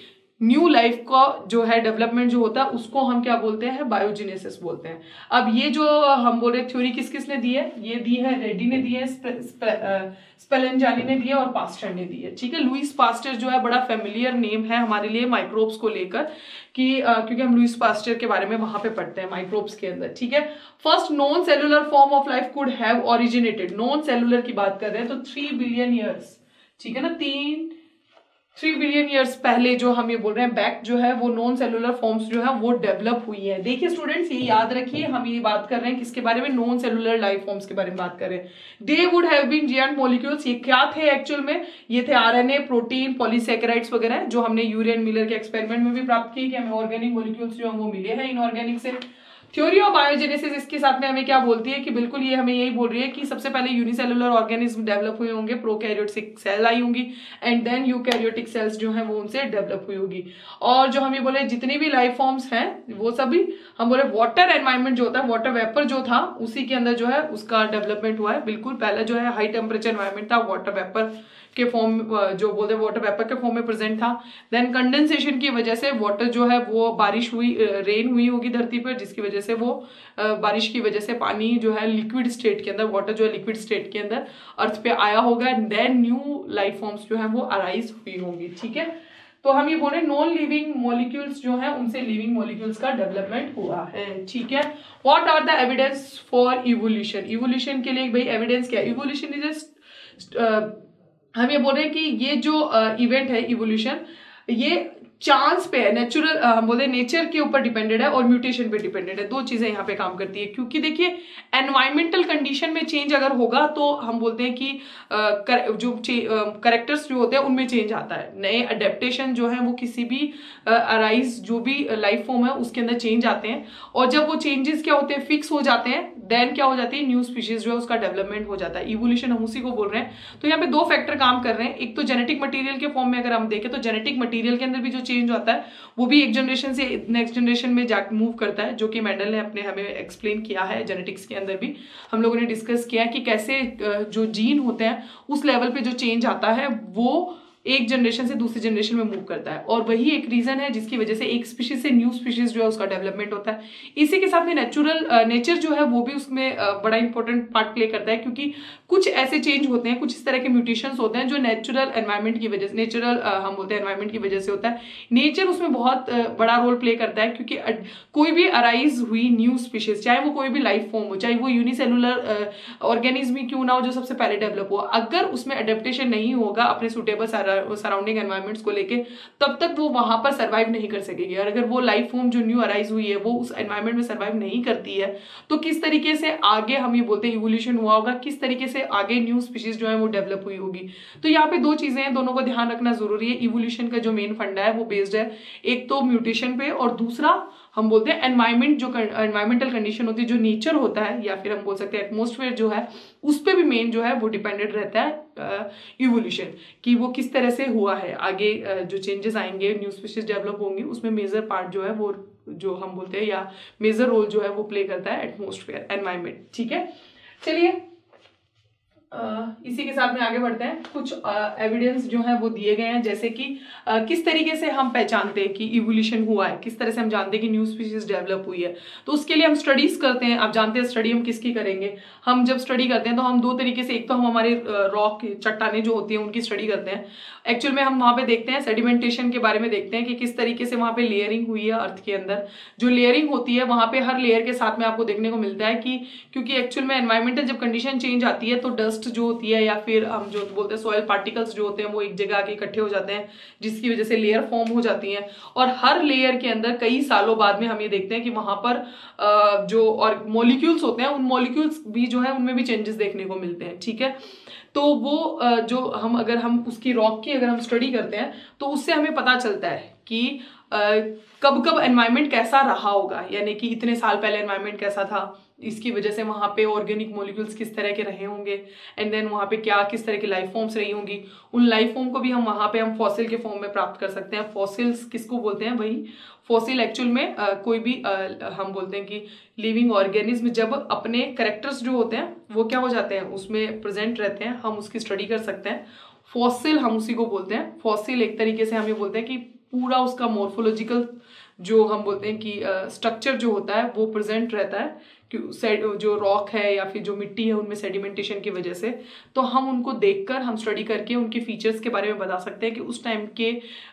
न्यू लाइफ का जो है डेवलपमेंट जो होता है उसको हम क्या बोलते हैं, बायोजेनेसिस बोलते हैं। अब ये जो हम बोल रहे थ्योरी किस किसने दी है, ये दी है रेड्डी ने दी है, स्पेलेंजानी ने दी है और पास्टर ने दी है। ठीक है, लुईस पास्टर जो है बड़ा फेमिलियर नेम है हमारे लिए माइक्रोब्स को लेकर कि क्योंकि हम लुईस पास्टर के बारे में वहां पे पढ़ते हैं माइक्रोब्स के अंदर। ठीक है, first non cellular form of life could have originated, non cellular की बात कर रहे हैं तो 3 बिलियन ईयर्स, ठीक है ना, 3 बिलियन ईयर्स पहले जो हम ये बोल रहे हैं बैक जो है वो नॉन सेलुलर फॉर्म्स जो है वो डेवलप हुई है। देखिए स्टूडेंट्स, ये याद रखिए, हम ये बात कर रहे हैं किसके बारे में, नॉन सेलुलर लाइफ फॉर्म्स के बारे में बात कर रहे हैं। They would have been giant molecules, ये क्या थे एक्चुअल में, ये थे आरएनए, प्रोटीन, पॉलीसैकेराइड्स वगैरह, जो हमने यूरियन मिलर के एक्सपेरिमेंट में भी प्राप्त किए कि हमें ऑर्गेनिक मॉलिक्यूल्स जो है वो मिले हैं इनऑर्गेनिक से। थ्योरी ऑफ बायोजेनेसिस इसके साथ में हमें क्या बोलती है कि बिल्कुल ये हमें यही बोल रही है कि सबसे पहले यूनिसेलुलर ऑर्गेनिज्म डेवलप हुए होंगे, प्रोकैरियोटिक सेल आई होंगी एंड देन यूकैरियोटिक सेल्स जो है वो उनसे डेवलप हुई होगी। और जो हम ये बोले जितनी भी लाइफ फॉर्म्स हैं वो सभी हम बोले वाटर एनवायरमेंट जो होता है, वाटर वेपर जो था उसी के अंदर जो है उसका डेवलपमेंट हुआ है। बिल्कुल पहला जो है हाई टेम्परेचर एनवायरमेंट था, वाटर वेपर के फॉर्म जो बोलते हैं वाटर वेपर के फॉर्म में प्रेजेंट था। देन कंडेंसेशन की वजह से वाटर जो है वो बारिश हुई, रेन हुई होगी धरती पर, जिसकी वजह से वो बारिश की वजह से पानी जो है लिक्विड स्टेट के अंदर, वाटर जो है लिक्विड स्टेट के अंदर अर्थ पे आया होगा। देन न्यू लाइफ फॉर्म्स जो है वो अराइज हुई होंगी। ठीक है, तो हम ये बोले नॉन लिविंग मॉलिक्यूल्स जो है उनसे लिविंग मॉलिक्यूल्स का डेवलपमेंट हुआ है। ठीक है, what are the evidence for evolution, evolution के लिए भाई एविडेंस क्या है, इवोल्यूशन इज हम ये बोल रहे हैं कि ये जो इवेंट है इवोल्यूशन, ये चांस पे है, नेचुरल हम बोलते हैं नेचर के ऊपर डिपेंडेड है और म्यूटेशन पे डिपेंडेड है। दो चीजें यहाँ पे काम करती है, क्योंकि देखिए एनवायरमेंटल कंडीशन में चेंज अगर होगा तो हम बोलते हैं कि जो करेक्टर्स जो होते हैं उनमें चेंज आता है, नए अडेप्टेशन जो है वो किसी भी अराइज जो भी लाइफ फॉर्म है उसके अंदर चेंज आते हैं। और जब वो चेंजेस क्या होते हैं, फिक्स हो जाते हैं, देन क्या हो जाती है, न्यू स्पीशीज जो है उसका डेवलपमेंट हो जाता है। इवोल्यूशन हम उसी को बोल रहे हैं। तो यहाँ पे दो फैक्टर काम कर रहे हैं, एक तो जेनेटिक मटेरियल के फॉर्म में अगर हम देखें तो जेनेटिक मटेरियल के अंदर भी जो चेंज होता है वो भी एक जनरेशन से नेक्स्ट जनरेशन में जाकर मूव करता है, जो कि मेंडल ने अपने हमें एक्सप्लेन किया है। जेनेटिक्स के अंदर भी हम लोगों ने डिस्कस किया कि कैसे जो जीन होते हैं उस लेवल पे जो चेंज आता है वो एक जनरेशन से दूसरी जनरेशन में मूव करता है, और वही एक रीजन है जिसकी वजह से एक स्पीशीज से न्यू स्पीशीज जो है उसका डेवलपमेंट होता है। इसी के साथ में नेचर जो है वो भी उसमें बड़ा इंपॉर्टेंट पार्ट प्ले करता है, क्योंकि कुछ ऐसे चेंज होते हैं, कुछ इस तरह के म्यूटेशंस होते हैं जो नेचुरल एनवायरमेंट की वजह से, नेचुरल हम बोलते हैं एनवायरमेंट की वजह से होता है। नेचर उसमें बहुत बड़ा रोल प्ले करता है, क्योंकि कोई भी अराइज हुई न्यू स्पीशीज, चाहे वो कोई भी लाइफ फॉर्म हो, चाहे वो यूनिसेलुलर ऑर्गेनिज्म ही क्यों ना हो जो सबसे पहले डेवलप हो, अगर उसमें अडेप्टेशन नहीं होगा अपने सुटेबल सराउंडिंग एनवायरमेंट्स को लेके, तब तक वो वहां पर सर्वाइव नहीं कर सकेगी। और अगर वो लाइफ फॉर्म जो न्यू अराइज हुई है वो उस एनवायरमेंट में सर्वाइव नहीं करती है, तो किस तरीके से आगे हम ये बोलते हैं इवोल्यूशन हुआ होगा, किस तरीके से आगे न्यू स्पीशीज जो है वो डेवलप हुई होगी। तो यहाँ पे दो चीजें हैं, दोनों को ध्यान रखना जरूरी है। इवोल्यूशन का जो मेन फंडा है वो बेस्ड है एक तो म्यूटेशन पे, और दूसरा हम बोलते हैं एनवायरमेंट, जो एनवायरमेंटल कंडीशन होती है, जो नेचर होता है, या फिर हम बोल सकते हैं एटमॉस्फेयर जो है, उस पर भी मेन जो है वो डिपेंडेंट रहता है इवोल्यूशन, कि वो किस तरह से हुआ है। आगे जो चेंजेस आएंगे, न्यू स्पीशीज डेवलप होंगी, उसमें मेजर पार्ट जो है वो जो हम बोलते हैं या मेजर रोल जो है वो प्ले करता है एटमॉस्फेयर, एनवायरमेंट। ठीक है, चलिए इसी के साथ में आगे बढ़ते हैं। कुछ एविडेंस जो है वो दिए गए हैं, जैसे कि किस तरीके से हम पहचानते हैं कि इवोल्यूशन हुआ है, किस तरह से हम जानते हैं कि न्यू स्पीशीज डेवलप हुई है। तो उसके लिए हम स्टडीज करते हैं। आप जानते हैं स्टडी हम किसकी करेंगे, हम जब स्टडी करते हैं तो हम दो तरीके से, एक तो हम हमारे रॉक चट्टाने जो होती हैं उनकी स्टडी करते हैं। एक्चुअल में हम वहां पे देखते हैं सेडिमेंटेशन के बारे में, देखते हैं कि किस तरीके से वहां पे लेयरिंग हुई है अर्थ के अंदर। जो लेयरिंग होती है वहां पे हर लेयर के साथ में आपको देखने को मिलता है कि क्योंकि एक्चुअल में एनवायरमेंटल जब कंडीशन चेंज आती है तो डस्ट जो होती है या फिर हम जो बोलते हैं सॉइल पार्टिकल्स जो होते हैं वो एक जगह आके इकट्ठे हो जाते हैं, जिसकी वजह से लेयर फॉर्म हो जाती हैं। और हर लेयर के अंदर कई सालों बाद में हम ये देखते हैं कि वहां पर जो और मॉलिक्यूल्स होते हैं, उन मॉलिक्यूल्स भी जो है उनमें भी चेंजेस देखने को मिलते हैं। ठीक है, तो वो जो हम अगर हम उसकी रॉक की अगर हम स्टडी करते हैं तो उससे हमें पता चलता है कि कब कब एनवायरनमेंट कैसा रहा होगा, यानी कि इतने साल पहले एनवायरनमेंट कैसा था, इसकी वजह से वहां पे ऑर्गेनिक मॉलिक्यूल्स किस तरह के रहे होंगे, एंड देन वहां पे क्या किस तरह की लाइफ फॉर्म्स रही होंगी। उन लाइफ फॉर्म को भी हम वहां पे हम फॉसिल के फॉर्म में प्राप्त कर सकते हैं। फॉसिल्स किसको बोलते हैं, वही फॉसिल एक्चुअल में कोई भी हम बोलते हैं कि लिविंग ऑर्गेनिज्म जब अपने कैरेक्टर्स जो होते हैं वो क्या हो जाते हैं उसमें प्रेजेंट रहते हैं, हम उसकी स्टडी कर सकते हैं। फॉसिल हम उसी को बोलते हैं। फॉसिल एक तरीके से हम ये बोलते हैं कि पूरा उसका मॉर्फोलॉजिकल जो हम बोलते हैं कि स्ट्रक्चर जो होता है वो प्रेजेंट रहता है कि जो रॉक है या फिर जो मिट्टी है उनमें सेडिमेंटेशन की वजह से, तो हम उनको देखकर हम स्टडी करके उनके फीचर्स के बारे में बता सकते हैं कि उस टाइम के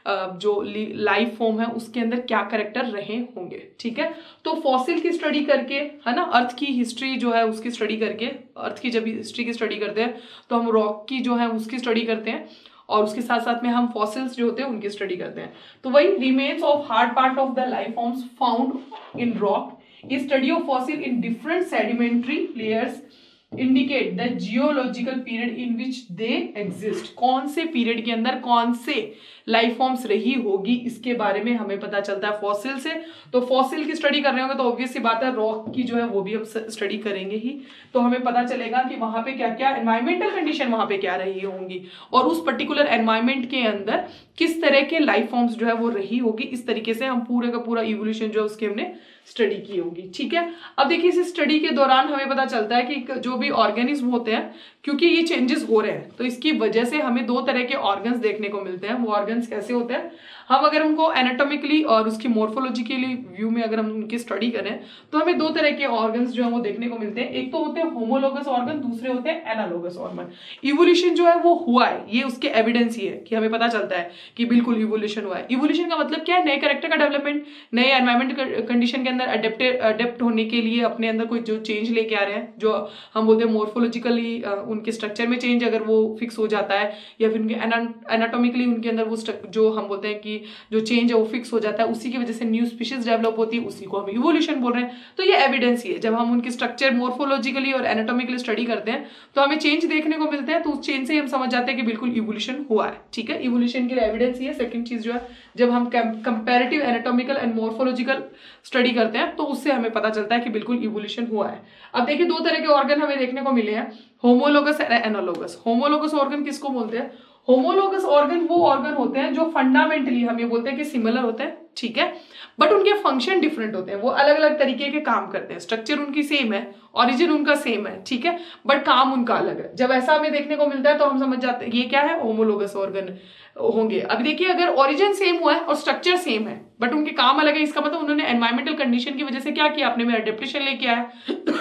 जो लाइफ फॉर्म है उसके अंदर क्या कैरेक्टर रहे होंगे। ठीक है, तो फॉसिल की स्टडी करके, है ना, अर्थ की हिस्ट्री जो है उसकी स्टडी करके, अर्थ की जब हिस्ट्री की स्टडी करते हैं तो हम रॉक की जो है उसकी स्टडी करते हैं और उसके साथ साथ में हम फॉसिल्स जो होते हैं उनकी स्टडी करते हैं। तो वही remains of hard part of the life forms found in rock, study of fossil in different sedimentary layers indicate the geological period in which they exist. कौन से पीरियड के अंदर कौन से लाइफ फॉर्म्स रही होगी इसके बारे में हमें पता चलता है फॉसिल से। तो फॉसिल की स्टडी कर रहे होंगे तो ऑब्वियस सी बात है रॉक की जो है वो भी हम स्टडी करेंगे ही, तो हमें पता चलेगा कि वहां पे क्या क्या एनवायरमेंटल कंडीशन वहां पे क्या रही होंगी और उस पर्टिकुलर एनवायरमेंट के अंदर किस तरह के लाइफ फॉर्म्स जो है वो रही होगी। इस तरीके से हम पूरे का पूरा इवोल्यूशन जो है उसके हमने स्टडी की होगी। ठीक है, अब देखिए इस स्टडी के दौरान हमें पता चलता है कि जो भी ऑर्गेनिज्म होते हैं, क्योंकि ये चेंजेस हो रहे हैं तो इसकी वजह से हमें दो तरह के ऑर्गन्स देखने को मिलते हैं। वो ऑर्गन्स कैसे होते हैं, हम अगर उनको एनाटॉमिकली और उसकी मॉर्फोलॉजिकली व्यू में अगर हम उनकी स्टडी करें तो हमें दो तरह के ऑर्गन्स जो है वो देखने को मिलते हैं। एक तो होते हैं होमोलोगस ऑर्गन, दूसरे होते हैं एनालोगस ऑर्गन। इवोल्यूशन जो है वो हुआ है, ये उसके एविडेंस ही है कि हमें पता चलता है कि बिल्कुल इवोल्यूशन हुआ है। इवोल्यूशन का मतलब क्या है, नए कैरेक्टर का डेवलपमेंट, नए एनवायरमेंट कंडीशन के अंदर अडेप्ट होने के लिए अपने अंदर कोई जो चेंज लेके आ रहे हैं, जो हम बोलते हैं मॉर्फोलॉजिकली उनके स्ट्रक्चर में चेंज अगर वो फिक्स हो जाता है या फिर उनके एनाटॉमिकली उनके अंदर वो जो हम बोलते हैं कि जो चेंज है वो फिक्स हो जाता है, उसी की वजह से न्यू स्पीशीज डेवलप होती है, उसी को हम इवोल्यूशन बोल रहे हैं। तो ये एविडेंस ही है, जब हम उनके स्ट्रक्चर मॉर्फोलॉजिकली और एनाटॉमिकली स्टडी करते हैं तो हमें चेंज देखने को मिलते हैं, तो उस चेंज से हम समझ जाते हैं कि बिल्कुल इवोल्यूशन हुआ है। ठीक है, इवोल्यूशन के लिए एविडेंस ही है। सेकंड चीज जो है, जब हम comparative anatomical and morphological study करते हैं तो उससे हमें पता चलता है कि बिल्कुल इवोल्यूशन हुआ है। अब देखिए दो तरह के ऑर्गन हमें देखने को मिले हैं, होमोलोगस और एनालोगस। होमोलोगस ऑर्गन किसको बोलते हैं, होमोलोगस ऑर्गन वो ऑर्गन होते हैं जो फंडामेंटली हम ये बोलते हैं कि सिमिलर होते हैं, ठीक है, बट उनके फंक्शन डिफरेंट होते हैं, वो अलग अलग तरीके के काम करते हैं। स्ट्रक्चर उनकी सेम है, ओरिजिन उनका सेम है, ठीक है, बट काम उनका अलग है। जब ऐसा हमें देखने को मिलता है तो हम समझ जाते हैं ये क्या है, होमोलोगस ऑर्गन होंगे। अब देखिए अगर ओरिजिन सेम हुआ है और स्ट्रक्चर सेम है बट उनके काम अलग है, इसका मतलब उन्होंने एनवायरमेंटल कंडीशन की वजह से क्या किया, आपने मेरा अडेप्टेशन लेके आया।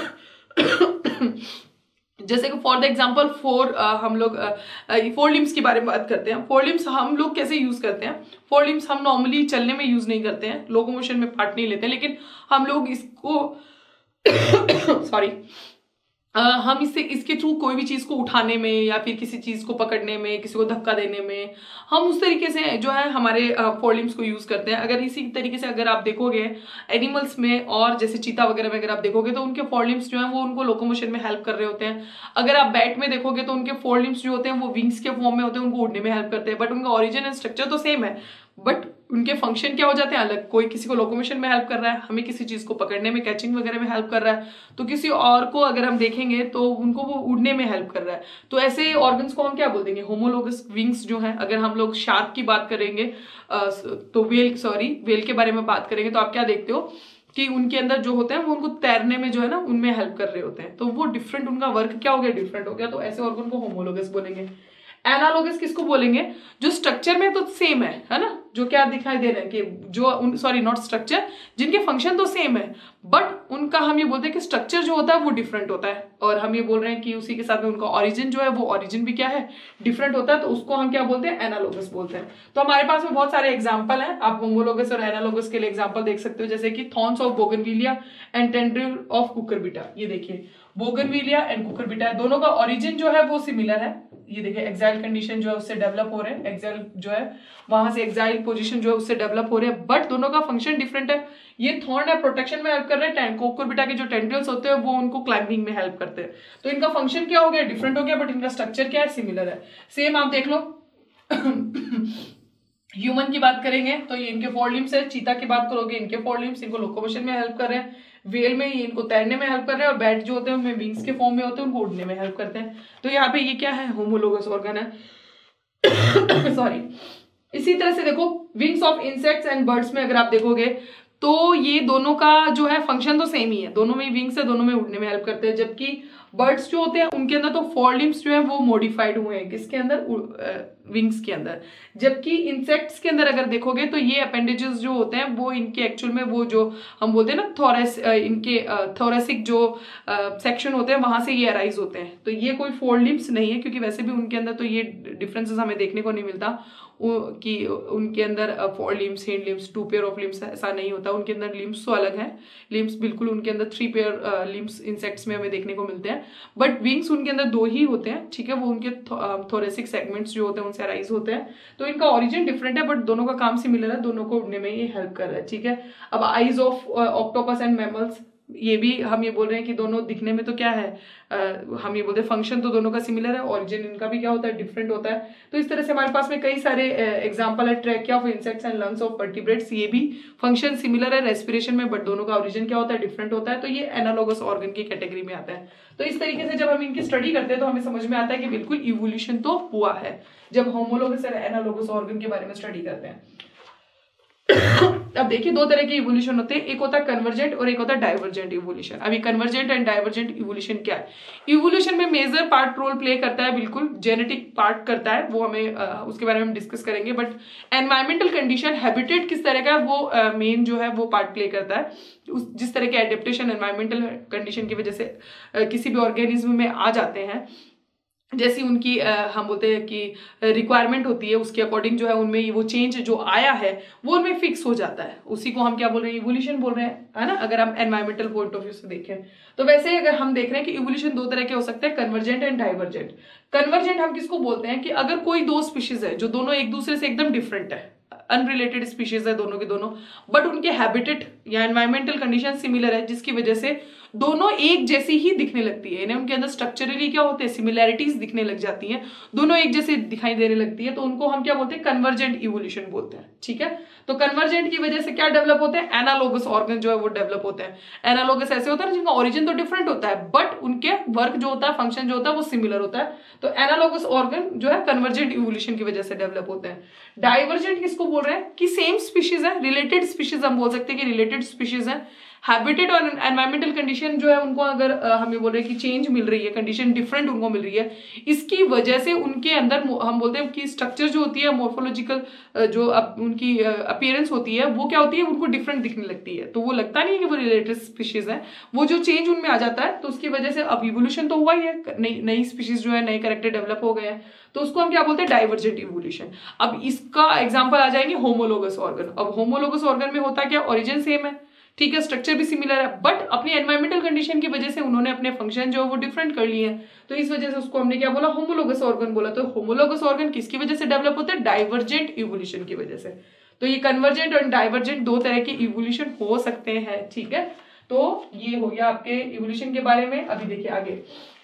जैसे कि फॉर द एग्जाम्पल हम लोग फोर लिम्स के बारे में बात करते हैं। फोर लिम्स हम लोग कैसे यूज करते हैं, फोर लिम्स हम नॉर्मली चलने में यूज नहीं करते हैं, लोकोमोशन में पार्ट नहीं लेते हैं, लेकिन हम लोग इसको सॉरी हम इसके थ्रू कोई भी चीज को उठाने में या फिर किसी चीज को पकड़ने में, किसी को धक्का देने में, हम उस तरीके से जो है हमारे फोर लिम्स को यूज करते हैं। अगर इसी तरीके से अगर आप देखोगे एनिमल्स में, और जैसे चीता वगैरह में अगर आप देखोगे तो उनके फोर लिम्स जो है वो उनको लोकोमोशन में हेल्प कर रहे होते हैं। अगर आप बैट में देखोगे तो उनके फोर लिम्स जो होते हैं वो विंग्स के फॉर्म में होते हैं, उनको उड़ने में हेल्प करते हैं, बट उनका ओरिजिन एंड स्ट्रक्चर तो सेम है, बट उनके फंक्शन क्या हो जाते हैं अलग। कोई किसी को लोकोमोशन में हेल्प कर रहा है, हमें किसी चीज को पकड़ने में, कैचिंग वगैरह में हेल्प कर रहा है, तो किसी और को अगर हम देखेंगे तो उनको वो उड़ने में हेल्प कर रहा है। तो ऐसे ऑर्गन्स को हम क्या बोल देंगे, होमोलोगस विंग्स जो है। अगर हम लोग शार्क की बात करेंगे तो वेल के बारे में बात करेंगे तो आप क्या देखते हो कि उनके अंदर जो होते हैं वो उनको तैरने में जो है ना उनमें हेल्प कर रहे होते हैं, तो वो डिफरेंट, उनका वर्क क्या हो गया, डिफरेंट हो गया, तो ऐसे ऑर्गन को होमोलोगस बोलेंगे। एनालोगस किसको बोलेंगे, जो स्ट्रक्चर में तो सेम है ना, जो क्या दिखाई दे रहे हैं कि जो सॉरी नॉट स्ट्रक्चर, जिनके फंक्शन तो सेम है बट उनका हम ये बोलते हैं कि स्ट्रक्चर जो होता है वो डिफरेंट होता है, और हम ये बोल रहे हैं कि उसी के साथ में उनका ओरिजिन जो है वो ओरिजिन भी क्या है, डिफरेंट होता है, तो उसको हम क्या बोलते हैं, एनालोगस बोलते हैं। तो हमारे पास में बहुत सारे एग्जाम्पल हैं, आप होमोलोगस और एनालोगस के लिए एग्जाम्पल देख सकते हो, जैसे कि thorns of bougainvillea and tendril of cucurbita. ये देखिए बोगनविलिया एंड कुकुरबिटा दोनों का ओरिजिन जो है वो सिमिलर है। ये देखिए एक्साइल कंडीशन जो है उससे डेवलप हो रहे हैं, एक्साइल जो है वहां से एक्साइल पोजीशन जो है उससे डेवलप हो रहे हैं, बट दोनों का फंक्शन डिफरेंट है। ये थॉर्न है, प्रोटेक्शन में हेल्प कर रहे हैं, कुकुरबिटा के जो टेंड्रिल्स होते हैं वो उनको क्लाइंबिंग में हेल्प करते हैं। तो इनका फंक्शन क्या हो गया, डिफरेंट हो गया, बट इनका स्ट्रक्चर क्या है, सिमिलर है। सेम आप देख लो ह्यूमन की बात करेंगे तो ये इनके फोर लिम्स है, चीता की बात करोगे इनके फोर लिम्स, इनको लोकोमोशन में हेल्प कर रहे हैं, वेल में ये इनको तैरने में हेल्प कर रहे हैं, और बैट जो होते हैं उनमें विंग्स के फॉर्म में होते हैं, उनको उड़ने में हेल्प करते हैं। तो यहाँ पे ये क्या है, होमोलोगस ऑर्गन है। सॉरी। इसी तरह से देखो wings of insects and birds में अगर आप देखोगे तो ये दोनों का जो है फंक्शन तो सेम ही है, दोनों में विंग्स है, दोनों में उड़ने में हेल्प करते हैं। जबकि बर्ड्स जो होते हैं उनके अंदर तो 4 लिम्स जो है वो मॉडिफाइड हुए हैं, किसके अंदर, विंग्स के अंदर। जबकि इंसेक्ट्स के अंदर अगर देखोगे तो ये अपेंडेजेस जो होते हैं वो इनके एक्चुअल में वो जो हम बोलते हैं ना इनके थोरेसिक जो सेक्शन होते हैं वहां से ये अराइज होते हैं। तो ये कोई 4 लिम्स नहीं है, क्योंकि वैसे भी उनके अंदर तो ये डिफरेंसेस हमें देखने को नहीं मिलता कि उनके अंदर 4 limbs, hind limbs, 2 pair of limbs, ऐसा नहीं होता। उनके अंदर लिम्स तो अलग है, लिम्स बिल्कुल उनके अंदर 3 पेयर लिम्स इंसेक्ट्स में हमें देखने को मिलते हैं, बट विंग्स उनके अंदर 2 ही होते हैं, ठीक है। वो उनके थोरेसिक सेगमेंट्स जो होते हैं उनसे अराइज होते हैं। तो इनका ओरिजिन डिफरेंट है, बट दोनों का काम सिमिलर है, दोनों को उड़ने में ये हेल्प कर रहा है, ठीक है। अब eyes of octopus and mammals, ये भी हम ये बोल रहे हैं कि दोनों दिखने में तो क्या है, हम ये बोलते हैं फंक्शन तो दोनों का सिमिलर है, ओरिजिन इनका भी क्या होता है, डिफरेंट होता है। तो इस तरह से हमारे पास में कई सारे एग्जांपल है, trachea of insects and lungs of vertebrates, ये भी फंक्शन सिमिलर है रेस्पिरेशन में, बट दोनों का ओरिजिन क्या होता है, डिफरेंट होता है। तो ये एनालॉगस ऑर्गन की कैटेगरी में आता है। तो इस तरीके से जब हम इनकी स्टडी करते हैं तो हमें समझ में आता है कि बिल्कुल इवोल्यूशन तो हुआ है जब होमोलोगस और एनालॉगस ऑर्गन के बारे में स्टडी करते हैं। अब देखिए 2 तरह के इवोल्यूशन होते हैं, एक होता है कन्वर्जेंट और एक होता है डाइवर्जेंट इवोल्यूशन। अभी कन्वर्जेंट एंड डाइवर्जेंट इवोल्यूशन क्या है? इवोल्यूशन में मेजर पार्ट रोल प्ले करता है, बिल्कुल जेनेटिक पार्ट करता है, वो हमें उसके बारे में हम डिस्कस करेंगे। बट एनवायरमेंटल कंडीशन, हैबिटेट किस तरह का है, वो मेन जो है वो पार्ट प्ले करता है। जिस तरह के एडेप्टेशन एनवायरमेंटल कंडीशन की वजह से किसी भी ऑर्गेनिज्म में आ जाते हैं, जैसी उनकी हम बोलते हैं कि रिक्वायरमेंट होती है, उसके अकॉर्डिंग जो है उनमें वो चेंज जो आया है वो उनमें फिक्स हो जाता है, उसी को हम क्या बोल रहे हैं, इवोल्यूशन बोल रहे हैं, है ना, अगर हम एनवायरमेंटल पॉइंट ऑफ व्यू से देखें। तो वैसे अगर हम देख रहे हैं कि इवोल्यूशन 2 तरह के हो सकते हैं, कन्वर्जेंट एंड डाइवर्जेंट। कन्वर्जेंट हम किसको बोलते हैं कि अगर कोई 2 स्पीशीज है जो दोनों एक दूसरे से एकदम डिफरेंट है, अनरिलेटेड स्पीशीज है दोनों के दोनों, बट उनके हैबिटेट या एनवायरमेंटल कंडीशन सिमिलर है, जिसकी वजह से दोनों एक जैसी ही दिखने लगती है, इन्हें उनके अंदर स्ट्रक्चरली क्या होते हैं, सिमिलैरिटीज दिखने लग जाती हैं, दोनों एक जैसे दिखाई देने लगती है, तो उनको हम क्या बोलते हैं, कन्वर्जेंट इवोल्यूशन बोलते हैं, ठीक है। तो कन्वर्जेंट की वजह से क्या डेवलप होते हैं, एनालॉगस ऑर्गन जो है वो डेवलप होते हैं। एनालॉगस ऐसे होता है जिनका ओरिजिन तो डिफरेंट होता है, बट उनके वर्क जो होता है, फंक्शन जो होता है वो सिमिलर होता है। तो एनालॉगस ऑर्गन जो है कन्वर्जेंट इवोल्यूशन की वजह से डेवलप होते हैं। डाइवर्जेंट किसको बोल रहे हैं कि सेम स्पीशीज है, रिलेटेड स्पीशीज, हम बोल सकते हैं कि रिलेटेड स्पीशीज है, हैबिटेट और एनवायरमेंटल कंडीशन जो है उनको अगर हम ये बोल रहे हैं कि चेंज मिल रही है, कंडीशन डिफरेंट उनको मिल रही है, इसकी वजह से उनके अंदर हम बोलते हैं कि स्ट्रक्चर जो होती है, मॉर्फोलॉजिकल जो उनकी अपीयरेंस होती है वो क्या होती है, उनको डिफरेंट दिखने लगती है। तो वो लगता नहीं है कि वो रिलेटेड स्पीशीज है, वो जो चेंज उनमें आ जाता है, तो उसकी वजह से अब इवोल्यूशन तो हुआ ही है, नई स्पीशीज जो है, नए कैरेक्टर डेवलप हो गए हैं, तो उसको हम क्या बोलते हैं, डाइवर्जेंट इवोल्यूशन। अब इसका एग्जांपल आ जाएंगे होमोलोगस ऑर्गन। अब होमोलोगस ऑर्गन में होता क्या, ओरिजिन सेम है, ठीक है, स्ट्रक्चर भी सिमिलर है, बट अपनी एनवायरमेंटल कंडीशन की वजह से उन्होंने अपने फंक्शन जो है वो डिफरेंट कर लिए हैं, तो इस वजह से उसको हमने क्या बोला, होमोलोगस ऑर्गन बोला। तो होमोलोगस ऑर्गन किसकी वजह से डेवलप होते हैं, डाइवर्जेंट इवोल्यूशन की वजह से। तो ये कन्वर्जेंट और डाइवर्जेंट 2 तरह के इवोल्यूशन हो सकते हैं, ठीक है। तो ये हो गया आपके इवोल्यूशन के बारे में। अभी देखिए आगे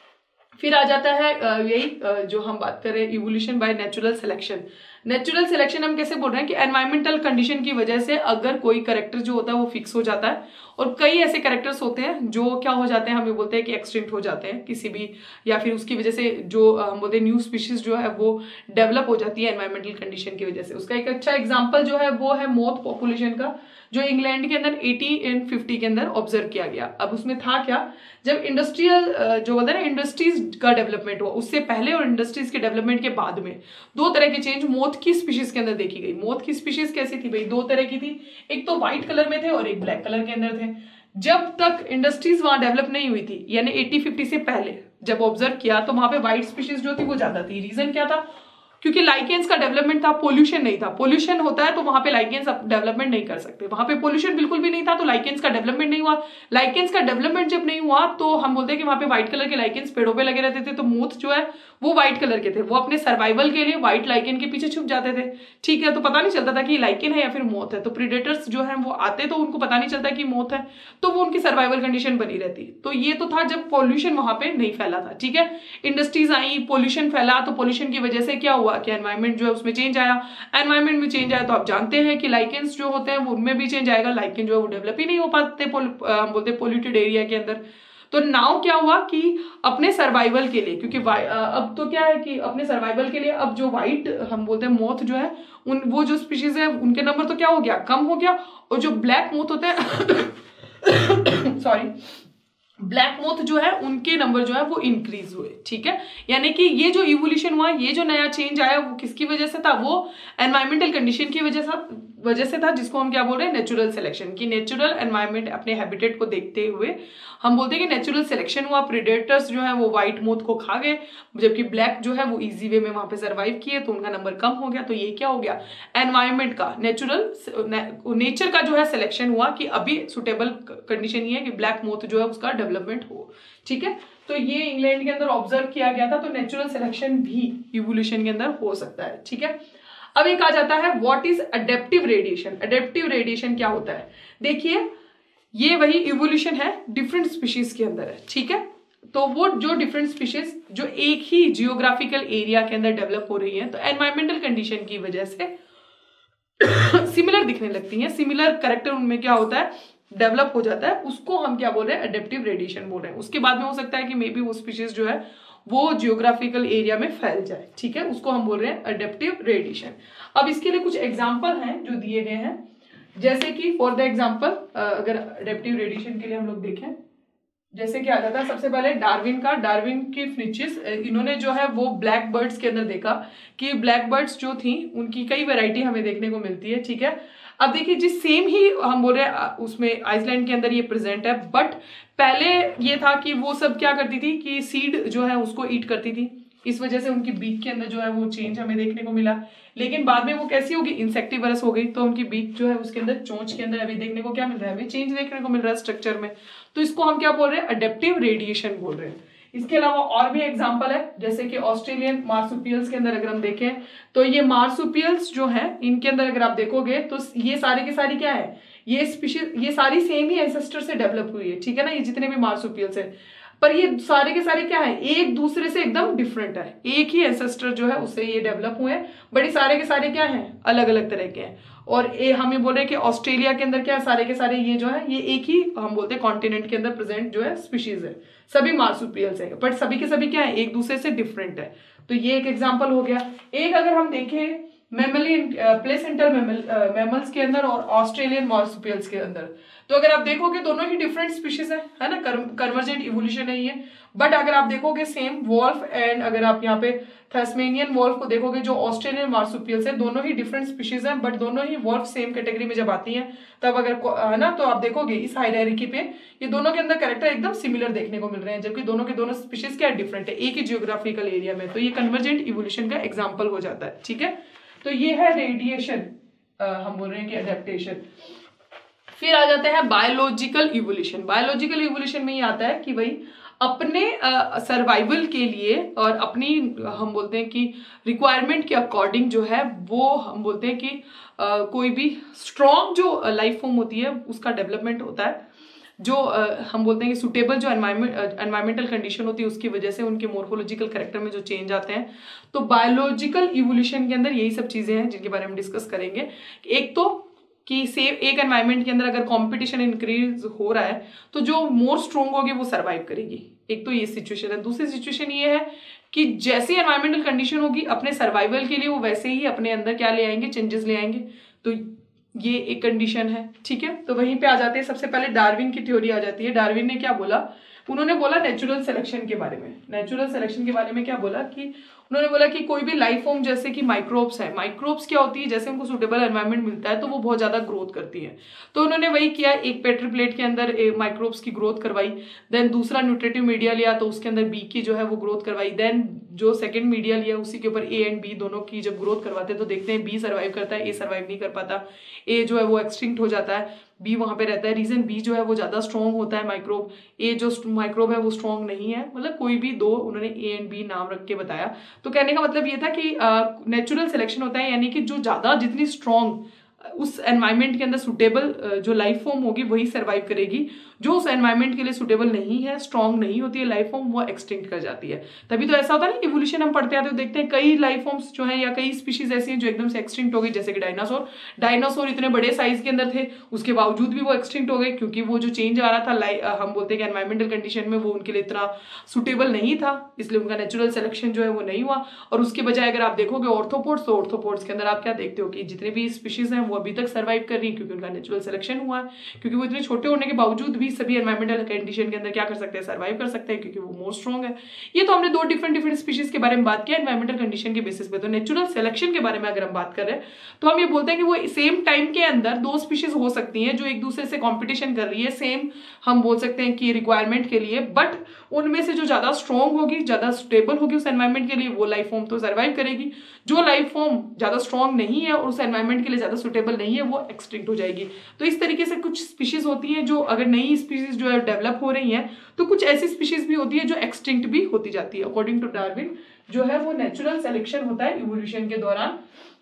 फिर आ जाता है यही जो हम बात कर रहे हैं, evolution by natural selection. Natural selection हम कैसे बोल रहे हैं कि एनवायरमेंटल कंडीशन की वजह से अगर कोई कैरेक्टर जो होता है वो फिक्स हो जाता है, और कई ऐसे कैरेक्टर्स होते हैं जो क्या हो जाते हैं, हमें बोलते हैं कि एक्सटिंक्ट हो जाते हैं किसी भी, या फिर उसकी वजह से जो हम बोलते हैं न्यू स्पीशीज जो है वो डेवलप हो जाती है एनवायरमेंटल कंडीशन की वजह से। उसका एक अच्छा एग्जाम्पल जो है वो है मोथ पॉपुलेशन का, जो इंग्लैंड के अंदर 80 एंड 50 के अंदर ऑब्जर्व किया गया। अब उसमें था क्या, जब इंडस्ट्रियल जो बोलते हैं ना, इंडस्ट्रीज का डेवलपमेंट हुआ, उससे पहले और इंडस्ट्रीज के डेवलपमेंट के बाद में 2 तरह के चेंज मोथ की स्पीशीज के अंदर देखी गई। मोथ की स्पीशीज कैसी थी भाई, 2 तरह की थी, एक तो व्हाइट कलर में थे और एक ब्लैक कलर के अंदर थे। जब तक इंडस्ट्रीज वहां डेवलप नहीं हुई थी, यानी 80-50 से पहले जब ऑब्जर्व किया, तो वहां पे व्हाइट स्पीशीज जो थी वो ज्यादा थी। रीजन क्या था, क्योंकि लाइकेंस का डेवलपमेंट था, पोल्यूशन नहीं था। पोल्यूशन होता है तो वहां पे लाइकेंस डेवलपमेंट नहीं कर सकते, वहां पे पोल्यूशन बिल्कुल भी नहीं था, तो लाइकेंस का डेवलपमेंट नहीं हुआ। लाइकेंस का डेवलपमेंट जब नहीं हुआ तो हम बोलते हैं कि वहां पे व्हाइट कलर के लाइकेंस पेड़ों पे लगे रहते थे, तो मोथ जो है वो व्हाइट कलर के थे, वो अपने सर्वाइवल के लिए व्हाइट लाइकेन के पीछे छुप जाते थे, ठीक है। तो पता नहीं चलता था कि लाइकेन है या फिर मोथ है, तो प्रीडेटर्स जो है वो आते तो उनको पता नहीं चलता कि मोथ है, तो वो उनकी सर्वाइवल कंडीशन बनी रहती। तो ये तो था जब पॉल्यूशन वहां पे नहीं फैला था, ठीक है। इंडस्ट्रीज आई, पॉल्यूशन फैला, तो पॉल्यूशन की वजह से क्या हुआ कि एनवायरमेंट जो है उसमें चेंज आया। एनवायरमेंट में चेंज आया तो आप जानते हैं कि लाइकेंस जो होते हैं वो उनमें भी चेंज आएगा, लाइकेन जो है वो डेवलप ही नहीं हो पाते हम बोलते हैं पोल्यूटेड एरिया के अंदर। तो नाउ क्या हुआ कि अपने सर्वाइवल के लिए, क्योंकि अब तो क्या है कि अपने सर्वाइवल के लिए अब जो व्हाइट हम बोलते हैं मोथ जो है, वो जो स्पीशीज है उनके नंबर तो क्या हो गया, कम हो गया, और जो ब्लैक मोथ होते हैं सॉरी ब्लैक मोथ जो है उनके नंबर जो है वो इंक्रीज हुए। ठीक है, यानी कि ये जो इवोल्यूशन हुआ, ये जो नया चेंज आया वो किसकी वजह से था, वो एनवायरमेंटल कंडीशन की वजह से था, जिसको हम क्या बोल रहे हैं, नेचुरल सिलेक्शन। की नेचुरल एनवायरमेंट अपने हैबिटेट को देखते हुए हम बोलते हैं कि नेचुरल सिलेक्शन हुआ, प्रेडेटर्स जो है वो व्हाइट मोथ को खा गए, जबकि ब्लैक जो है वो इजी वे में वहां पे सर्वाइव किए, तो उनका नंबर कम हो गया। तो ये क्या हो गया, एनवायरमेंट का नेचर का जो है सिलेक्शन हुआ कि अभी सुटेबल कंडीशन ये है कि ब्लैक मोथ जो है उसका डेवलपमेंट हो। ठीक है, तो ये इंग्लैंड के अंदर ऑब्जर्व किया गया था। तो नेचुरल सिलेक्शन भी इवोल्यूशन के अंदर हो सकता है। ठीक है, अब एक आ जाता है what is adaptive radiation. Adaptive radiation क्या होता है, देखिए ये वही इवोल्यूशन है, डिफरेंट स्पीशीज के अंदर है। ठीक है, तो वो जो डिफरेंट स्पीशीज जो एक ही जियोग्राफिकल एरिया के अंदर डेवलप हो रही है, तो एनवायरमेंटल कंडीशन की वजह से सिमिलर दिखने लगती हैं, सिमिलर कैरेक्टर उनमें क्या होता है, डेवलप हो जाता है, उसको हम क्या बोल रहे हैं, अडेप्टिव रेडिएशन बोल रहे हैं। उसके बाद में हो सकता है कि मे बी वो स्पीशीज जो है वो जियोग्राफिकल एरिया में फैल जाए। ठीक है, उसको हम बोल रहे हैं अडेप्टिव रेडिएशन। अब इसके लिए कुछ एग्जाम्पल हैं जो दिए गए हैं, जैसे कि फॉर द एग्जाम्पल अगर अडेप्टिव रेडिएशन के लिए हम लोग देखें, जैसे कि आ जाता है सबसे पहले डार्विन की फिनिचेस, इन्होंने जो है वो ब्लैक बर्ड्स के अंदर देखा कि ब्लैक बर्ड्स जो थी उनकी कई वैरायटी हमें देखने को मिलती है। ठीक है, अब देखिए जिस सेम ही हम बोल रहे हैं उसमें आइसलैंड के अंदर ये प्रेजेंट है, बट पहले ये था कि वो सब क्या करती थी कि सीड जो है उसको ईट करती थी, इस वजह से उनकी बीक के अंदर जो है वो चेंज हमें देखने को मिला। लेकिन बाद में वो कैसी होगी, इंसेक्टिवरस हो गई, तो उनकी बीक जो है उसके अंदर चोंच के अंदर अभी देखने को क्या मिल रहा है, अभी चेंज देखने को मिल रहा है स्ट्रक्चर में। तो इसको हम क्या बोल रहे हैं, अडेप्टिव रेडिएशन बोल रहे हैं। इसके अलावा और भी एग्जांपल है, जैसे कि ऑस्ट्रेलियन मार्सुपियल्स के अंदर अगर हम देखें, तो ये मार्सुपियल्स जो है इनके अंदर अगर आप देखोगे तो ये सारे के सारी क्या है, ये स्पीशीज ये सारी सेम ही एंसेस्टर से डेवलप हुई है। ठीक है ना, ये जितने भी मार्सुपियल्स है, पर ये सारे के सारे क्या है, एक दूसरे से एकदम डिफरेंट है, एक ही एंसेस्टर जो है उससे ये डेवलप हुए हैं, बट ये सारे के सारे क्या हैं, अलग अलग तरह के हैं। और ये हम ये बोल रहे हैं कि ऑस्ट्रेलिया के अंदर क्या है, सारे के सारे ये जो है ये एक ही हम बोलते हैं कॉन्टिनेंट के अंदर प्रेजेंट जो है स्पीशीज है, सभी मार्सुपियल्स है, बट सभी के सभी क्या है, एक दूसरे से डिफरेंट है। तो ये एक एग्जाम्पल हो गया। एक अगर हम देखें मैमलियन प्लेसेंटल मैमल्स के अंदर और ऑस्ट्रेलियन मार्सुपियल्स के अंदर, तो अगर आप देखोगे दोनों ही डिफरेंट स्पीशीज है ना, कन्वर्जेंट इवोल्यूशन है ये। बट अगर आप देखोगे सेम वॉल्फ एंड अगर आप यहाँ पे थैस्मेनियन वॉल्फ को देखोगे जो ऑस्ट्रेलियन मार्सुपियल्स है, दोनों ही डिफरेंट स्पीशीज हैं, बट दोनों ही वॉल्फ सेम कैटेगरी में जब आती हैं तब अगर है ना, तो आप देखोगे इस हायरार्की पे ये दोनों के अंदर कैरेक्टर एकदम सिमिलर देखने को मिल रहे हैं, जबकि दोनों के दोनों स्पीशीज क्या डिफरेंट है एक ही जियोग्राफिकल एरिया में। तो ये कन्वर्जेंट इवोल्यूशन का एग्जाम्पल हो जाता है। ठीक है, तो ये है रेडिएशन, हम बोल रहे हैं कि अडेप्टेशन। फिर आ जाते हैं बायोलॉजिकल इवोल्यूशन। बायोलॉजिकल इवोल्यूशन में ये आता है कि भाई अपने सर्वाइवल के लिए और अपनी हम बोलते हैं कि रिक्वायरमेंट के अकॉर्डिंग जो है वो हम बोलते हैं कि कोई भी स्ट्रॉन्ग जो लाइफ फॉर्म होती है उसका डेवलपमेंट होता है, जो हम बोलते हैं कि सुटेबल जो एनवायरमेंटल कंडीशन होती है उसकी वजह से उनके मोर्फोलॉजिकल कैरेक्टर में जो चेंज आते हैं। तो बायोलॉजिकल इवोल्यूशन के अंदर यही सब चीजें हैं जिनके बारे में डिस्कस करेंगे। एक तो कि सेम एक एनवायरमेंट के अंदर अगर कंपटीशन इंक्रीज हो रहा है तो जो मोर स्ट्रॉन्ग होगी वो सर्वाइव करेगी, एक तो ये सिचुएशन है। दूसरी सिचुएशन ये है कि जैसे एनवायरमेंटल कंडीशन होगी अपने सर्वाइवल के लिए वो वैसे ही अपने अंदर क्या ले आएंगे, चेंजेस ले आएंगे। तो ये एक कंडीशन है। ठीक है, तो वहीं पे आ जाते हैं, सबसे पहले डार्विन की थ्योरी आ जाती है। डार्विन ने क्या बोला, उन्होंने बोला नेचुरल सिलेक्शन के बारे में। नेचुरल सिलेक्शन के बारे में क्या बोला कि उन्होंने बोला कि कोई भी लाइफ फॉर्म जैसे कि माइक्रोब्स है, माइक्रोब्स क्या होती है, जैसे उनको सुटेबल एनवायरनमेंट मिलता है तो वो बहुत ज्यादा ग्रोथ करती है। तो उन्होंने वही किया, एक पेट्री प्लेट के अंदर माइक्रोब्स की ग्रोथ करवाई, देन दूसरा न्यूट्रिटिव मीडिया लिया तो उसके अंदर बी की जो है वो ग्रोथ करवाई, देन जो सेकंड मीडिया लिया उसी के ऊपर ए एंड बी दोनों की जब ग्रोथ करवाते हैं तो देखते हैं बी सर्वाइव करता है, ए सर्वाइव नहीं कर पाता, ए जो है वो एक्सटिंक्ट हो जाता है, बी वहां पे रहता है। रीजन बी जो है वो ज्यादा स्ट्रॉन्ग होता है माइक्रोब, ए जो माइक्रोब है वो स्ट्रॉन्ग नहीं है। मतलब कोई भी दो उन्होंने ए एंड बी नाम रख के बताया। तो कहने का मतलब ये था कि नेचुरल सिलेक्शन होता है, यानी कि जो ज्यादा जितनी स्ट्रॉन्ग उस एनवायरमेंट के अंदर सुटेबल जो लाइफ फॉर्म होगी वही सर्वाइव करेगी, जो उस एनवायरमेंट के लिए सुटेबल नहीं है, स्ट्रांग नहीं होती है लाइफ फॉर्म, वो एक्सटिंक्ट कर जाती है। तभी तो ऐसा होता है ना, इवोल्यूशन हम पढ़ते आते तो देखते हैं कई लाइफ फॉर्म्स जो है या कई स्पीशीज ऐसी हैं जो एकदम से एक्सटिंक्ट हो गई, जैसे कि डायनासोर इतने बड़े साइज के अंदर थे, उसके बावजूद भी वो एक्सटिंक्ट हो गए, क्योंकि वो जो चेंज आ रहा था हम बोलते हैं कि एनवायरमेंटल कंडीशन में वो उनके लिए इतना सुटेबल नहीं था, इसलिए उनका नेचुरल सिलेक्शन जो है वो नहीं हुआ। और उसके बजाय अगर आप देखोगे ऑर्थ्रोपोड्स, तो ऑर्थ्रोपोड्स के अंदर आप क्या देखते हो कि जितने भी स्पीशीज हैं वो अभी तक सर्वाइव कर रही है, क्योंकि उनका नेचुरल सिलेक्शन हुआ है, क्योंकि वो इतने छोटे होने के बावजूद भी सभी एनवायरमेंटल कंडीशन के अंदर क्या कर सकते हैं, सर्वाइव कर सकते हैं, क्योंकि वो मोर स्ट्रॉन्ग है। ये तो हमने दो डिफरेंट स्पीशीज के बारे में बात किया एनवायरमेंटल कंडीशन के बेसिस पे। तो नेचुरल सिलेक्शन के बारे में अगर हम बात कर रहे हैं तो हम ये बोलते हैं कि वो सेम टाइम के अंदर दो स्पीशीज हो सकती हैं जो एक दूसरे से कॉम्पिटिशन कर रही है सेम, हम बोल सकते हैं कि रिक्वायरमेंट के लिए, बट उनमें से जो ज्यादा स्ट्रॉन्ग होगी, ज्यादा स्टेबल होगी उस एनवायरमेंट के लिए, वो लाइफ फॉर्म तो सर्वाइव करेगी। जो लाइफ फॉर्म ज्यादा स्ट्रॉन्ग नहीं है और उस एनवायरमेंट के लिए ज्यादा सुटेबल नहीं है, वो एक्सटिंक्ट हो जाएगी। तो इस तरीके से कुछ स्पीशीज होती है जो अगर नई स्पीशीज जो है डेवलप हो रही है, तो कुछ ऐसी स्पीशीज भी होती है जो एक्सटिंक्ट भी होती जाती है। अकॉर्डिंग टू डार्विन जो है वो नेचुरल सिलेक्शन होता है इवोल्यूशन के दौरान।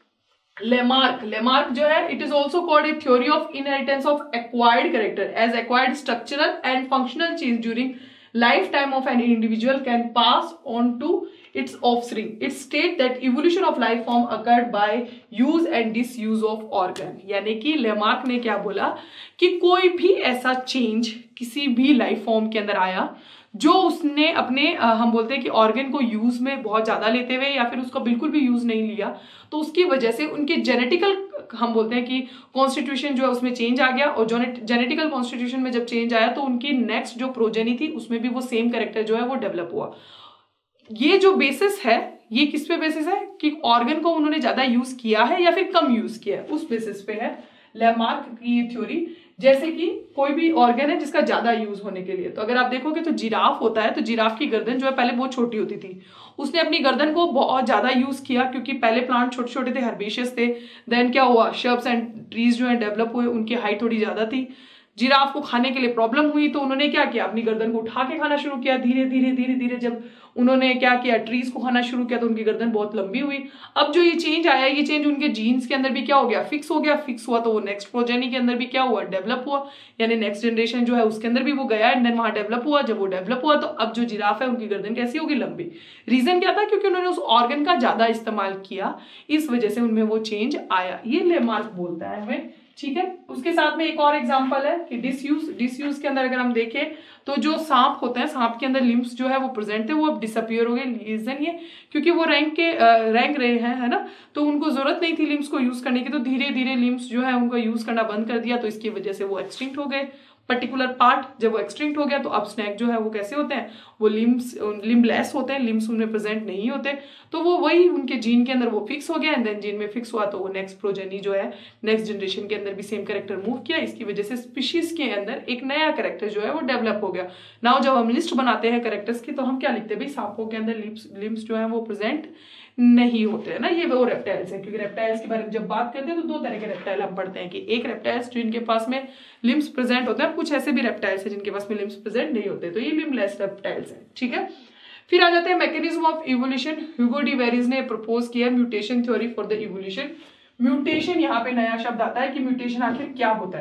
लेमार्क जो है, it is also called a theory of inheritance of acquired character as acquired structural and functional change during lifetime of an individual can pass on to its offspring. It states that evolution of life form occurred by use and disuse of organ. यानी कि Lamarck ने क्या बोला कि कोई भी ऐसा change किसी भी लाइफ फॉर्म के अंदर आया जो उसने अपने हम बोलते हैं कि ऑर्गन को यूज में बहुत ज्यादा लेते हुए या फिर उसका बिल्कुल भी यूज नहीं लिया, तो उसकी वजह से उनके जेनेटिकल हम बोलते हैं कि कॉन्स्टिट्यूशन जो है उसमें चेंज आ गया, और जेनेटिकल कॉन्स्टिट्यूशन में जब चेंज आया तो उनकी नेक्स्ट जो प्रोजेनी थी उसमें भी वो सेम कैरेक्टर जो है वो डेवलप हुआ। ये जो बेसिस है ये किस पे बेसिस है कि ऑर्गन को उन्होंने ज्यादा यूज किया है या फिर कम यूज किया है, उस बेसिस पे है लेमार्क की थ्योरी। जैसे कि कोई भी ऑर्गन है जिसका ज्यादा यूज होने के लिए, तो अगर आप देखोगे तो जिराफ होता है, तो जिराफ की गर्दन जो है पहले बहुत छोटी होती थी, उसने अपनी गर्दन को बहुत ज्यादा यूज किया क्योंकि पहले प्लांट छोटे छोटे थे, हर्बेशियस थे, देन क्या हुआ, शर्ब्स एंड ट्रीज जो है डेवलप हुए, उनकी हाइट थोड़ी ज्यादा थी, जिराफ को खाने के लिए प्रॉब्लम हुई तो उन्होंने क्या किया, अपनी गर्दन को उठा के खाना शुरू किया, धीरे धीरे धीरे धीरे जब उन्होंने क्या किया, ट्रीज को खाना शुरू किया तो उनकी गर्दन बहुत लंबी हुई। अब जो ये चेंज आया, ये चेंज उनके जीन्स के अंदर भी क्या हो गया, फिक्स हो गया, फिक्स हुआ तो वो नेक्स्ट प्रोजेनी के अंदर भी क्या हुआ, डेवलप हुआ, यानी नेक्स्ट जनरेशन जो है उसके अंदर भी वो गया एंड देन वहां डेवलप हुआ। जब वो डेवलप हुआ तो अब जो जिराफ है उनकी गर्दन कैसी होगी, लंबी। रीजन क्या था, क्योंकि उन्होंने उस ऑर्गन का ज्यादा इस्तेमाल किया, इस वजह से उनमें वो चेंज आया, ये लेमार्क बोलता है हमें, ठीक है। उसके साथ में एक और एग्जांपल है कि डिसयूज के अंदर अगर हम देखें तो जो सांप होते हैं, सांप के अंदर लिम्स जो है वो प्रेजेंट थे, वो अब डिसअपियर हो गए। रीजन ये क्योंकि वो रैंक रहे हैं, है ना, तो उनको जरूरत नहीं थी लिम्स को यूज करने की, तो धीरे धीरे लिम्स जो है उनको यूज करना बंद कर दिया, तो इसकी वजह से वो एक्सटिंक्ट हो गए। पर्टिकुलर पार्ट जब वो एक्सटिंक्ट हो गया तो अब स्नैक जो है वो कैसे होते हैं, वो लिम्बलेस होते हैं, लिम्स उनमें प्रेजेंट नहीं होते, तो वो वही उनके जीन के अंदर वो फिक्स हो गया एंड देन जीन में फिक्स हुआ तो वो नेक्स्ट प्रोजेनी जो है नेक्स्ट जनरेशन के अंदर भी सेम कैरेक्टर मूव किया, इसकी वजह से स्पीशीज के अंदर एक नया कैरेक्टर जो है वो डेवलप हो गया। नाउ जब हम लिस्ट बनाते हैं कैरेक्टर्स की तो हम क्या लिखते हैं, भाई सांपों के अंदर लिम्स जो है वो प्रेजेंट नहीं होते हैं ना, ये वो रेप्टाइल्स हैं, क्योंकि रेप्टाइल्स के बारे में जब बात करते हैं तो दो तरह के रेप्टाइल हम पढ़ते हैं कि एक रेप्टाइल्स जिनके पास में लिम्स प्रेजेंट होते हैं, कुछ ऐसे भी रेप्टाइल्स हैं जिनके पास में लिम्स प्रेजेंट नहीं होते, तो ये लिम्बलेस रेप्टाइल्स हैं, ठीक है। फिर आ जाते हैं mechanism of evolution. Hugo de Vries ने प्रपोज किया mutation theory for the evolution. Mutation यहाँ पे नया शब्द आता है कि म्यूटेशन आखिर क्या होता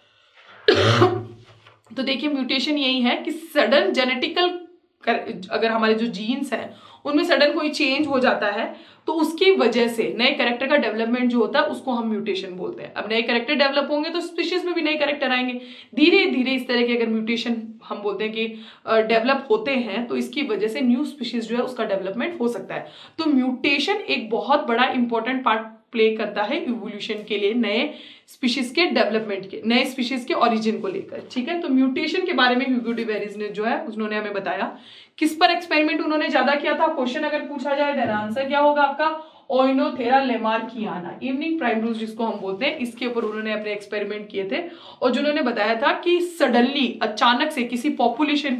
है। तो देखिए म्यूटेशन यही है कि सडन जेनेटिकल, अगर हमारे जो जीन्स हैं उनमें सडन कोई चेंज हो जाता है तो उसकी वजह से नए कैरेक्टर का डेवलपमेंट जो होता है उसको हम म्यूटेशन बोलते हैं। अब नए कैरेक्टर डेवलप होंगे तो स्पीशीज में भी नए कैरेक्टर आएंगे, धीरे धीरे इस तरह के अगर म्यूटेशन हम बोलते हैं कि डेवलप होते हैं तो इसकी वजह से न्यू स्पीशीज जो है उसका डेवलपमेंट हो सकता है। तो म्यूटेशन एक बहुत बड़ा इंपॉर्टेंट पार्ट प्ले करता है इवोल्यूशन के लिए, नए स्पीशीज के डेवलपमेंट के, नए स्पीशीज के ओरिजिन को लेकर, ठीक है। तो म्यूटेशन के बारे में ह्यूगो डी वेरिस ने जो है उन्होंने हमें बताया। किस पर एक्सपेरिमेंट उन्होंने ज्यादा किया था, क्वेश्चन अगर पूछा जाए देन आंसर क्या होगा आपका, ओइनोथेरा लेमार्कियाना, इवनिंग प्राइमरोज जिसको हम बोलते हैं, इसके ऊपर उन्होंने अपने एक्सपेरिमेंट किए थे और जिन्होंने बताया था कि सडनली अचानक से किसी पॉपुलेशन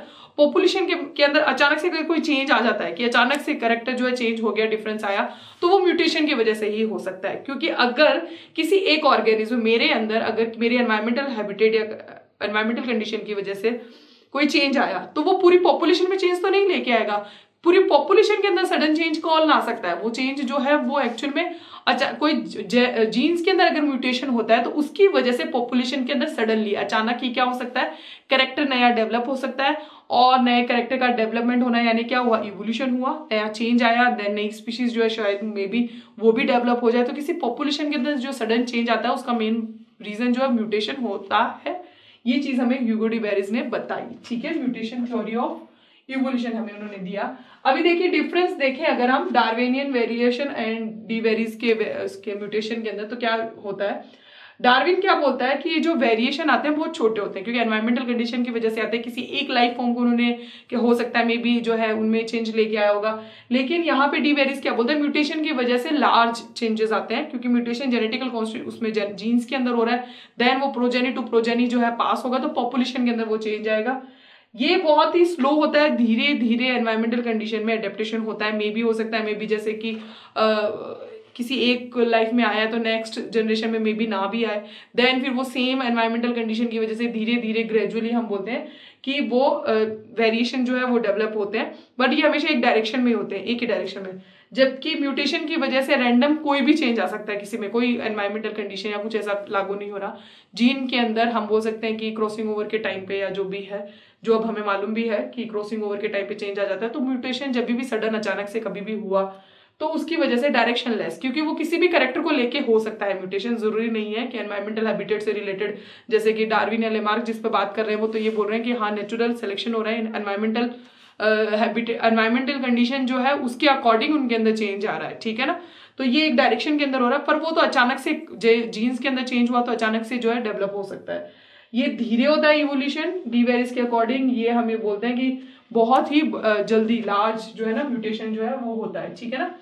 के अंदर अचानक से कोई चेंज आ जाता है कि अचानक से कैरेक्टर जो है चेंज हो गया, डिफरेंस आया, तो वो म्यूटेशन की वजह से ही हो सकता है। क्योंकि अगर किसी एक ऑर्गेनिज्म मेरे अंदर, अगर मेरे एनवायरमेंटल हैबिटेट या एनवायरमेंटल कंडीशन की वजह से कोई चेंज आया तो वो पूरी पॉपुलेशन में चेंज तो नहीं लेके आएगा, पूरी पॉपुलेशन के अंदर सडन चेंज कौन ला सकता है? वो चेंज जो है वो एक्चुअल में अच्छा कोई जीन्स के अंदर अगर म्यूटेशन होता है तो उसकी वजह से पॉपुलेशन के अंदर सडनली अचानक ही क्या हो सकता है, कैरेक्टर नया डेवलप हो सकता है। और नए कैरेक्टर का डेवलपमेंट होना यानी क्या हुआ, इवोल्यूशन हुआ, नया चेंज आया, देन नई स्पीशीज जो है शायद मे बी वो भी डेवलप हो जाए। तो किसी पॉपुलेशन के अंदर जो सडन चेंज आता है उसका मेन रीजन जो है म्यूटेशन होता है। ये चीज हमें ह्यूगो डी बेरिस ने बताई, ठीक है, म्यूटेशन थ्योरी ऑफ इवोल्यूशन हमें उन्होंने दिया। अभी देखिए डिफरेंस देखें अगर हम Darwinian variation and de Vries के म्यूटेशन के अंदर तो क्या होता है। डार्विन क्या बोलता है कि जो वेरिएशन आते हैं बहुत छोटे होते हैं क्योंकि एनवायरमेंटल कंडीशन की वजह से आते हैं। किसी एक लाइफ फॉर्म को उन्होंने कि हो सकता है मे बी जो है उनमें चेंज लेके आया होगा। लेकिन यहाँ पे डी वेरीज क्या बोलते हैं, म्यूटेशन की वजह से लार्ज चेंजेस आते हैं क्योंकि म्यूटेशन जेनेटिकल कॉन्स्टिट्यूट उसमें जीन्स के अंदर हो रहा है, देन वो प्रोजेनी टू प्रोजेनी जो है पास होगा तो पॉपुलेशन के अंदर वो चेंज आएगा। ये बहुत ही स्लो होता है, धीरे धीरे एनवायरमेंटल कंडीशन में एडेप्टेशन होता है। मे बी हो सकता है मे बी जैसे कि किसी एक लाइफ में आया तो नेक्स्ट जनरेशन में मे बी ना भी आए, देन फिर वो सेम एनवायरमेंटल कंडीशन की वजह से धीरे धीरे ग्रेजुअली हम बोलते हैं कि वो वेरिएशन जो है वो डेवलप होते हैं। बट ये हमेशा एक डायरेक्शन में होते हैं, एक ही डायरेक्शन में। जबकि म्यूटेशन की वजह से रैंडम कोई भी चेंज आ सकता है, किसी में कोई एनवायरमेंटल कंडीशन या कुछ ऐसा लागू नहीं हो रहा जीन के अंदर। हम बोल सकते हैं कि क्रॉसिंग ओवर के टाइम पे या जो भी है, जो अब हमें मालूम भी है कि क्रॉसिंग ओवर के टाइम पे चेंज आ जाता है। तो म्यूटेशन जब भी सडन अचानक से कभी भी हुआ तो उसकी वजह से डायरेक्शन लेस, क्योंकि वो किसी भी कैरेक्टर को लेके हो सकता है म्यूटेशन, जरूरी नहीं है कि एनवायरमेंटल हैबिटेट से रिलेटेड। जैसे कि डार्विन या लेमार्क जिस पे बात कर रहे हैं वो तो ये बोल रहे हैं कि हाँ नेचुरल सिलेक्शन हो रहा है, एनवायरमेंटल एनवायरमेंटल कंडीशन जो है उसके अकॉर्डिंग उनके अंदर चेंज आ रहा है, ठीक है ना। तो ये एक डायरेक्शन के अंदर हो रहा है, पर वो तो अचानक से जीन्स के अंदर चेंज हुआ तो अचानक से जो है डेवलप हो सकता है। ये धीरे होता है इवोल्यूशन डी वेरिस के अकॉर्डिंग। ये हमें बोलते हैं कि बहुत ही जल्दी लार्ज जो है ना म्यूटेशन जो है वो होता है, ठीक है ना।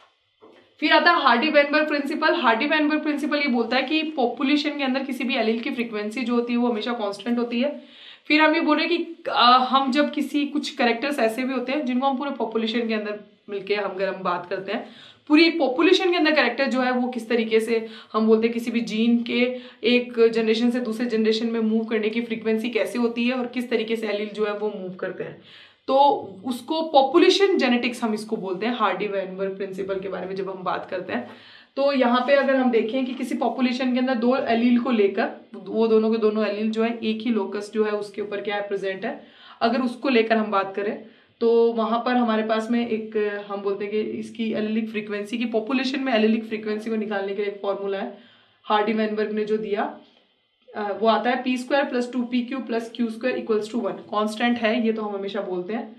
फिर आता है Hardy Weinberg principle. Hardy Weinberg principle ये बोलता है कि पॉपुलेशन के अंदर किसी भी एलील की फ्रीक्वेंसी जो होती है वो हमेशा कांस्टेंट होती है। फिर हम ये बोल रहे हैं कि हम जब किसी कुछ कैरेक्टर्स ऐसे भी होते हैं जिनको हम पूरे पॉपुलेशन के अंदर मिलके अगर हम बात करते हैं पूरी एक पॉपुलेशन के अंदर कैरेक्टर जो है वो किस तरीके से हम बोलते हैं किसी भी जीन के एक जनरेशन से दूसरे जनरेशन में मूव करने की फ्रीक्वेंसी कैसे होती है और किस तरीके से एलील जो है वो मूव करते हैं, तो उसको पॉपुलेशन जेनेटिक्स हम इसको बोलते हैं। हार्डी वेनबर्ग प्रिंसिपल के बारे में जब हम बात करते हैं तो यहाँ पे अगर हम देखें कि किसी पॉपुलेशन के अंदर दो एलील को लेकर, वो दोनों के दोनों एलील जो है एक ही लोकस जो है उसके ऊपर क्या है प्रेजेंट है, अगर उसको लेकर हम बात करें तो वहां पर हमारे पास में एक हम बोलते हैं कि इसकी एलिलिक फ्रीक्वेंसी की पॉपुलेशन में एलिलिक फ्रीक्वेंसी को निकालने के लिए एक फॉर्मूला है हार्डी वेनबर्ग ने जो दिया, वो आता है p² + 2pq + q² = 1। कॉन्स्टेंट है ये तो हम हमेशा बोलते हैं।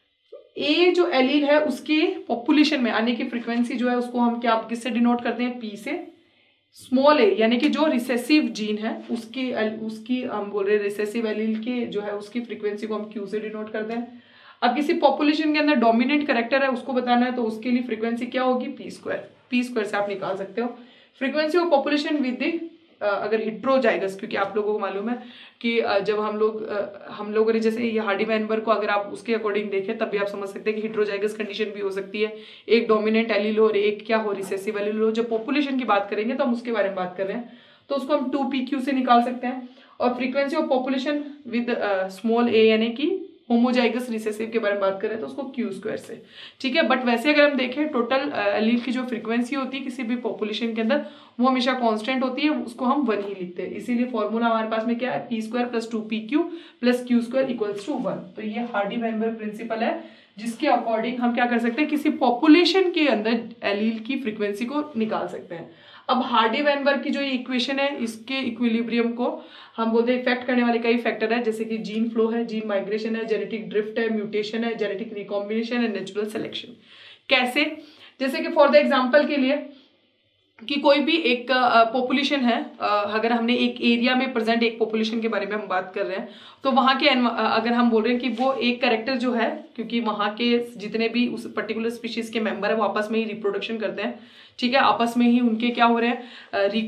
ए जो एलील है उसके पॉपुलेशन में आने की फ्रीक्वेंसी जो है उसको हम क्या किससे डिनोट करते हैं, p से। स्मॉल ए यानी कि जो रिसेसिव जीन है उसकी हम बोल रहे हैं रिसेसिव एलील के जो है उसकी फ्रीक्वेंसी को हम q से डिनोट करते हैं। अब किसी पॉपुलेशन के अंदर डोमिनेंट कैरेक्टर है उसको बताना है तो उसके लिए फ्रीक्वेंसी क्या होगी, p² से आप निकाल सकते हो frequency of population with the अगर हेटेरोजाइगस, क्योंकि आप लोगों को मालूम है कि जब हम लोगों ने जैसे ये हार्डी वेनबर्ग को अगर आप उसके अकॉर्डिंग देखें तब भी आप समझ सकते हैं कि हेटेरोजाइगस कंडीशन भी हो सकती है, एक डोमिनेंट एलील हो और एक क्या हो रिसेसिव एलील हो। जब पॉपुलेशन की बात करेंगे तो हम उसके बारे में बात कर रहे हैं तो उसको हम 2pq से निकाल सकते हैं। और frequency of population with small a यानी कि होमोजाइगस रिसेसिव के बारे में बात करें तो उसको q² से, ठीक है। बट वैसे अगर हम देखें टोटल एलील की जो फ्रीक्वेंसी होती है किसी भी पॉपुलेशन के अंदर वो हमेशा कांस्टेंट होती है, उसको हम 1 ही लिखते हैं। इसीलिए फॉर्मूला हमारे पास में क्या है, p² + 2pq + q² = 1। तो ये हार्डी वेनबर्ग प्रिंसिपल है जिसके अकॉर्डिंग हम क्या कर सकते हैं किसी पॉपुलेशन के अंदर एलील की फ्रीक्वेंसी को निकाल सकते हैं। अब हार्डी वेनबर्ग की जो ये इक्वेशन है इसके इक्विलिब्रियम को हम बोलते हैं इफेक्ट करने वाले कई फैक्टर है, जैसे कि जीन फ्लो है, जीन माइग्रेशन है, जेनेटिक ड्रिफ्ट है, म्यूटेशन है, जेनेटिक रिकॉम्बिनेशन है, नेचुरल सिलेक्शन। कैसे, जैसे कि फॉर द एग्जांपल के लिए कि कोई भी एक पॉपुलेशन है, अगर हमने एक एरिया में प्रेजेंट एक पॉपुलेशन के बारे में हम बात कर रहे हैं तो वहाँ के अगर हम बोल रहे हैं कि वो एक कैरेक्टर जो है, क्योंकि वहाँ के जितने भी उस पर्टिकुलर स्पीशीज के मेंबर है वो आपस में ही रिप्रोडक्शन करते हैं, ठीक है, आपस में ही उनके क्या हो रहे हैं,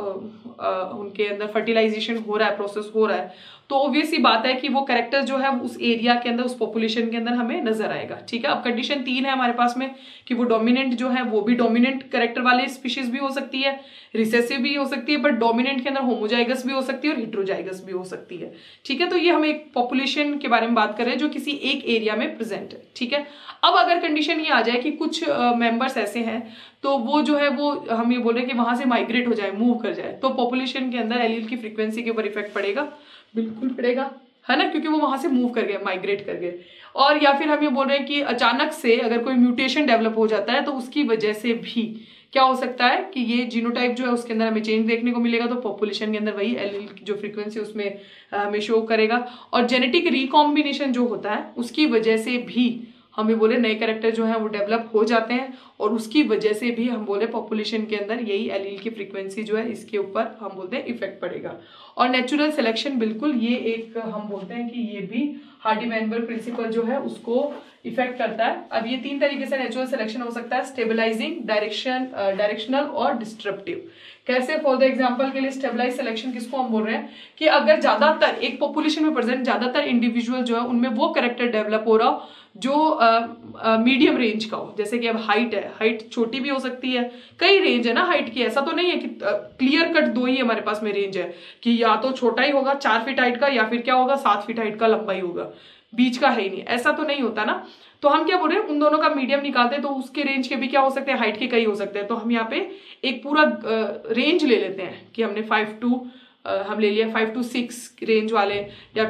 उनके अंदर फर्टिलाइजेशन हो रहा है, प्रोसेस हो रहा है। तो ऑब्वियस ही बात है कि वो कैरेक्टर जो है उस एरिया के अंदर, उस पॉपुलेशन के अंदर हमें नजर आएगा। ठीक है, अब कंडीशन 3 है हमारे पास में कि वो डोमिनेंट जो है वो भी डोमिनेंट कैरेक्टर वाले स्पीशीज भी हो सकती है, रिसेसिव भी हो सकती है, बट डोमिनेंट के अंदर होमोजाइगस भी हो सकती है और हेटेरोजाइगस भी हो सकती है। ठीक है, तो ये हम एक पॉपुलेशन के बारे में बात कर रहे हैं जो किसी एक एरिया में प्रेजेंट है। ठीक है, अब अगर कंडीशन ये आ जाए कि कुछ मेंबर्स ऐसे हैं तो वो जो है वो हम ये बोल रहे हैं कि वहां से माइग्रेट हो जाए, मूव कर जाए, तो पॉपुलेशन के अंदर एलील की फ्रीक्वेंसी के ऊपर इफेक्ट पड़ेगा, बिल्कुल पड़ेगा, है ना, क्योंकि वो वहां से मूव कर गए, माइग्रेट कर गए। और या फिर हम ये बोल रहे हैं कि अचानक से अगर कोई म्यूटेशन डेवलप हो जाता है तो उसकी वजह से भी क्या हो सकता है कि ये जीनोटाइप जो है उसके अंदर हमें चेंज देखने को मिलेगा, तो पॉपुलेशन के अंदर वही एलील की जो फ्रीक्वेंसी उसमें हमें शो करेगा। और जेनेटिक रिकॉम्बिनेशन जो होता है उसकी वजह से भी हमें बोले नए कैरेक्टर जो है वो डेवलप हो जाते हैं, और उसकी वजह से भी हम बोले पॉपुलेशन के अंदर यही एलील की फ्रीक्वेंसी जो है इसके ऊपर हम बोलते हैं इफेक्ट पड़ेगा। और नेचुरल सिलेक्शन बिल्कुल ये एक हम बोलते हैं कि ये भी हार्डी-वेनबर्ग प्रिंसिपल जो है उसको इफेक्ट करता है। अब ये 3 तरीके से नेचुरल सिलेक्शन हो सकता है, स्टेबलाइजिंग, डायरेक्शनल और डिस्ट्रप्टिव। कैसे? फॉर द एग्जांपल के लिए स्टेबलाइज सिलेक्शन किसको हम बोल रहे हैं कि अगर ज्यादातर एक पॉपुलेशन में प्रेजेंट ज्यादातर इंडिविजुअल जो है उनमें वो कैरेक्टर डेवलप हो रहा हो जो मीडियम रेंज का हो। जैसे कि अब हाइट है, हाइट छोटी भी हो सकती है, कई रेंज है ना हाइट की, ऐसा तो नहीं है कि क्लियर कट 2 ही हमारे पास में रेंज है कि या तो छोटा ही होगा 4 फीट हाइट का या फिर क्या होगा 7 फीट हाइट का लंबाई होगा, बीच का है ही नहीं, ऐसा तो नहीं होता ना। तो हम क्या बोल रहे हैं उन दोनों का मीडियम निकालते हैं तो उसके रेंज के भी क्या हो सकते हैं, हाइट के कई हो सकते हैं। तो हम यहाँ पे एक पूरा रेंज ले लेते हैं कि हमने 5 to हम ले लिया 5 to 6 रेंज वाले, या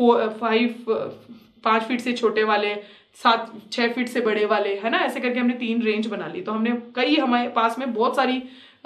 फिर 5 फीट से छोटे वाले, 6 फीट से बड़े वाले, है ना, ऐसे करके हमने 3 रेंज बना ली। तो हमने कई हमारे पास में बहुत सारी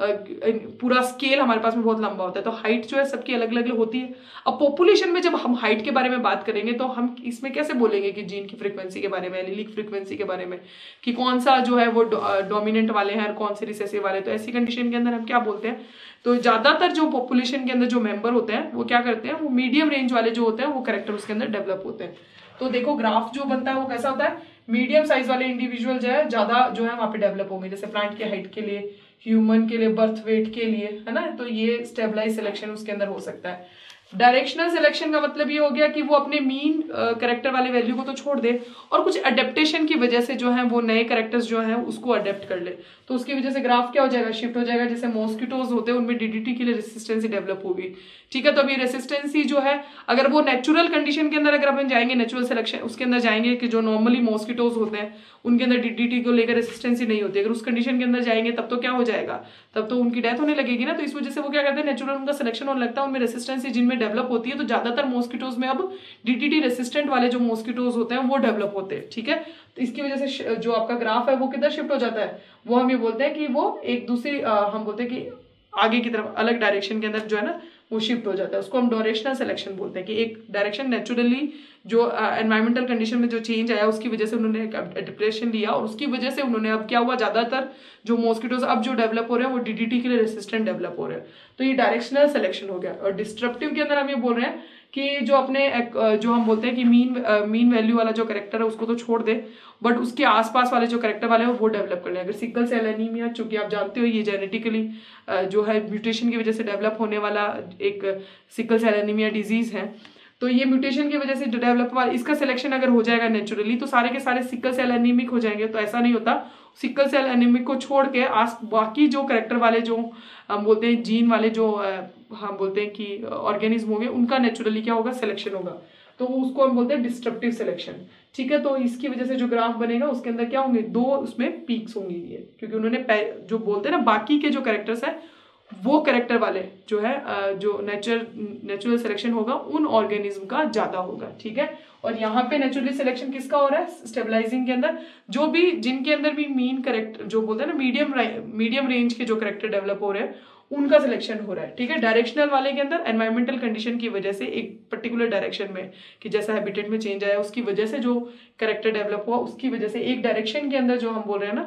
पूरा स्केल हमारे पास में बहुत लंबा होता है, तो हाइट जो है सबकी अलग अलग होती है। अब पॉपुलेशन में जब हम हाइट के बारे में बात करेंगे तो हम इसमें कैसे बोलेंगे कि जीन की फ्रीक्वेंसी के बारे में, एलीलिक फ्रीक्वेंसी के बारे में, कि कौन सा जो है वो डोमिनेंट वाले हैं और कौन से रिसेसिव वाले। तो ऐसी कंडीशन के अंदर हम क्या बोलते हैं, तो ज्यादातर जो पॉपुलेशन के अंदर जो मेंबर होते हैं वो क्या करते हैं, वो मीडियम रेंज वाले जो होते हैं वो कैरेक्टर उसके अंदर डेवलप होते हैं। तो देखो ग्राफ जो बनता है वो कैसा होता है, मीडियम साइज वाले इंडिविजुअल जो है ज्यादा जो है वहां पे डेवलप होंगे, जैसे प्लांट के हाइट के लिए, ह्यूमन के लिए, बर्थ वेट के लिए, है ना। तो ये स्टेबलाइज सिलेक्शन उसके अंदर हो सकता है। डायरेक्शनल सिलेक्शन का मतलब ये हो गया कि वो अपने मीन कैरेक्टर वाले वैल्यू को तो छोड़ दे और कुछ अडेप्टेशन की वजह से जो है वो नए कैरेक्टर्स जो है उसको अडेप्ट कर ले, तो उसकी वजह से ग्राफ क्या हो जाएगा, शिफ्ट हो जाएगा। जैसे मॉस्किटोज होते हैं उनमें डीडीटी के लिए रेसिस्टेंसी डेवलप होगी, ठीक है। तो अभी रेसिस्टेंसी जो है अगर वो नेचुरल कंडीशन के अंदर अगर अपन जाएंगे, नेचुरल सिलेक्शन उसके अंदर जाएंगे कि जो नॉर्मली मॉस्किटोज होते हैं उनके अंदर डीडीटी को लेकर रेसिस्टेंसी नहीं होती, अगर उस कंडीशन के अंदर जाएंगे तब तो क्या हो जाएगा, तब तो उनकी डेथ होने लगेगी ना। तो इस वजह से वो क्या करते हैं, नेचुरल उनका सिलेक्शन होने लगता है, उनमें रेसिस्टेंसी जिनमें डेवलप होती है। तो ज्यादातर मॉस्किटोज में अब डीडीटी रेसिस्टेंट वाले जो मॉस्किटोज होते हैं वो डेवलप होते हैं, ठीक है। तो इसकी वजह से जो आपका ग्राफ है वो किधर शिफ्ट हो जाता है, वो हम ये बोलते हैं कि वो एक दूसरी हम बोलते हैं कि आगे की तरफ अलग डायरेक्शन के अंदर जो है ना वो शिफ्ट हो जाता है। उसको हम डायरेक्शनल सिलेक्शन बोलते हैं कि एक डायरेक्शन नेचुरली जो एनवायरमेंटल कंडीशन में जो चेंज आया उसकी वजह से उन्होंने एक अडेप्टेशन लिया और उसकी वजह से उन्होंने अब क्या हुआ, ज्यादातर जो मॉस्किटोज अब जो डेवलप हो रहे हैं वो डीडीटी के लिए रेसिस्टेंट डेवलप हो रहे हैं। तो ये डायरेक्शनल सिलेक्शन हो गया। और डिस्ट्रप्टिव के अंदर हम ये बोल रहे हैं कि जो अपने जो हम बोलते हैं कि मीन वैल्यू वाला जो कैरेक्टर है उसको तो छोड़ दे, बट उसके आसपास वाले जो कैरेक्टर वाले हैं वो डेवलप कर ले। अगर सिकल सेल एनीमिया, चूंकि आप जानते हो ये जेनेटिकली जो है म्यूटेशन की वजह से डेवलप होने वाला एक सिकल सेल एनीमिया डिजीज है, तो ये म्यूटेशन की वजह से डेवलप हुआ, इसका सिलेक्शन अगर हो जाएगा नेचुरली तो सारे के सारे सिकल सेल एनीमिक हो जाएंगे। तो ऐसा नहीं होता, सिकल सेल एनीमिक को छोड़ के बाकी जो कैरेक्टर वाले जो हम बोलते हैं जीन वाले जो हम बोलते हैं कि ऑर्गेनिज्म होंगे उनका नेचुरली क्या होगा, सिलेक्शन होगा। तो उसको हम बोलते हैं डिस्ट्रप्टिव सिलेक्शन, ठीक है। तो इसकी वजह से जो ग्राफ बनेगा उसके अंदर क्या होंगे, 2 उसमें पीक्स होंगी ये, क्योंकि उन्होंने जो बोलते हैं ना बाकी के जो कैरेक्टर्स है वो कैरेक्टर वाले जो है जो नेचुरल सिलेक्शन होगा उन ऑर्गेनिज्म का ज्यादा होगा, ठीक है। और यहाँ पे नेचुरली सिलेक्शन किसका हो रहा है, स्टेबलाइजिंग के अंदर जो भी जिनके अंदर भी मीन कैरेक्टर जो बोलते हैं ना मीडियम रेंज के जो कैरेक्टर डेवलप हो रहे हैं उनका सिलेक्शन हो रहा है, ठीक है। डायरेक्शनल वाले के अंदर एनवायरमेंटल कंडीशन की वजह से एक पर्टिकुलर डायरेक्शन में कि जैसा हैबिटेट में चेंज आया उसकी वजह से जो कैरेक्टर डेवलप हुआ उसकी वजह से एक डायरेक्शन के अंदर जो हम बोल रहे हैं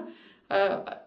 ना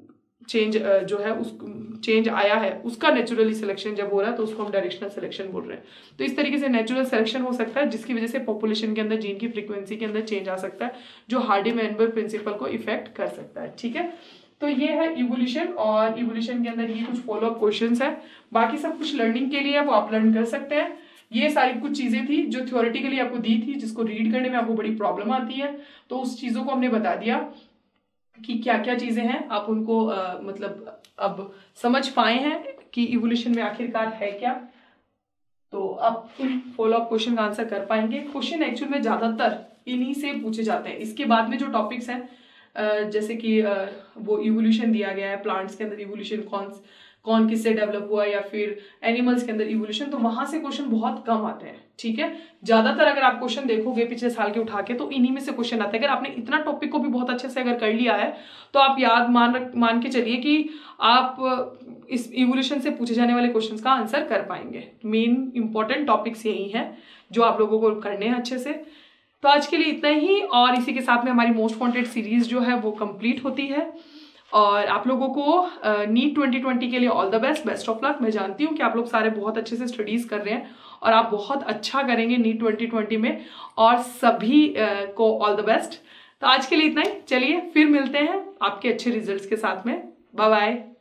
चेंज जो है उस चेंज आया है उसका नेचुरली सिलेक्शन जब हो रहा है तो उसको हम डायरेक्शनल सिलेक्शन बोल रहे हैं। तो इस तरीके से नेचुरल सिलेक्शन हो सकता है जिसकी वजह से पॉपुलेशन के अंदर जीन की फ्रीक्वेंसी के अंदर चेंज आ सकता है जो हार्डी-वेनबर्ग प्रिंसिपल को इफेक्ट कर सकता है, ठीक है। तो ये है इवोल्यूशन, और इवोल्यूशन के अंदर ये कुछ फॉलो अप क्वेश्चंस है, बाकी सब कुछ लर्निंग के लिए है, वो आप लर्न कर सकते हैं। ये सारी कुछ चीजें थी जो थ्योरेटिकली आपको दी थी, जिसको रीड करने में आपको बड़ी प्रॉब्लम आती है, तो उस चीजों को हमने बता दिया कि क्या क्या चीजें हैं, आप उनको मतलब अब समझ पाए हैं कि इवोल्यूशन में आखिरकार है क्या, तो आप इन फॉलो अप क्वेश्चन का आंसर कर पाएंगे। क्वेश्चन एक्चुअल में ज्यादातर इन्हीं से पूछे जाते हैं। इसके बाद में जो टॉपिक्स हैं जैसे कि वो इवोल्यूशन दिया गया है, प्लांट्स के अंदर इवोल्यूशन कौन किससे डेवलप हुआ, या फिर एनिमल्स के अंदर इवोल्यूशन, तो वहां से क्वेश्चन बहुत कम आते हैं, ठीक है। ज्यादातर अगर आप क्वेश्चन देखोगे पिछले साल के उठा के, तो इन्हीं में से क्वेश्चन आते हैं। अगर आपने इतना टॉपिक को भी बहुत अच्छे से अगर कर लिया है, तो आप याद मान के चलिए कि आप इस इवोल्यूशन से पूछे जाने वाले क्वेश्चंस का आंसर कर पाएंगे। मेन इंपॉर्टेंट टॉपिक्स यही हैं जो आप लोगों को करने हैं अच्छे से। तो आज के लिए इतना ही, और इसी के साथ में हमारी मोस्ट वांटेड सीरीज जो है वो कंप्लीट होती है। और आप लोगों को नीट 2020 के लिए all the best of luck. मैं जानती हूँ कि आप लोग सारे बहुत अच्छे से स्टडीज कर रहे हैं और आप बहुत अच्छा करेंगे नीट 2020 में, और सभी को ऑल द बेस्ट। तो आज के लिए इतना ही, चलिए फिर मिलते हैं आपके अच्छे रिजल्ट्स के साथ में। Bye bye.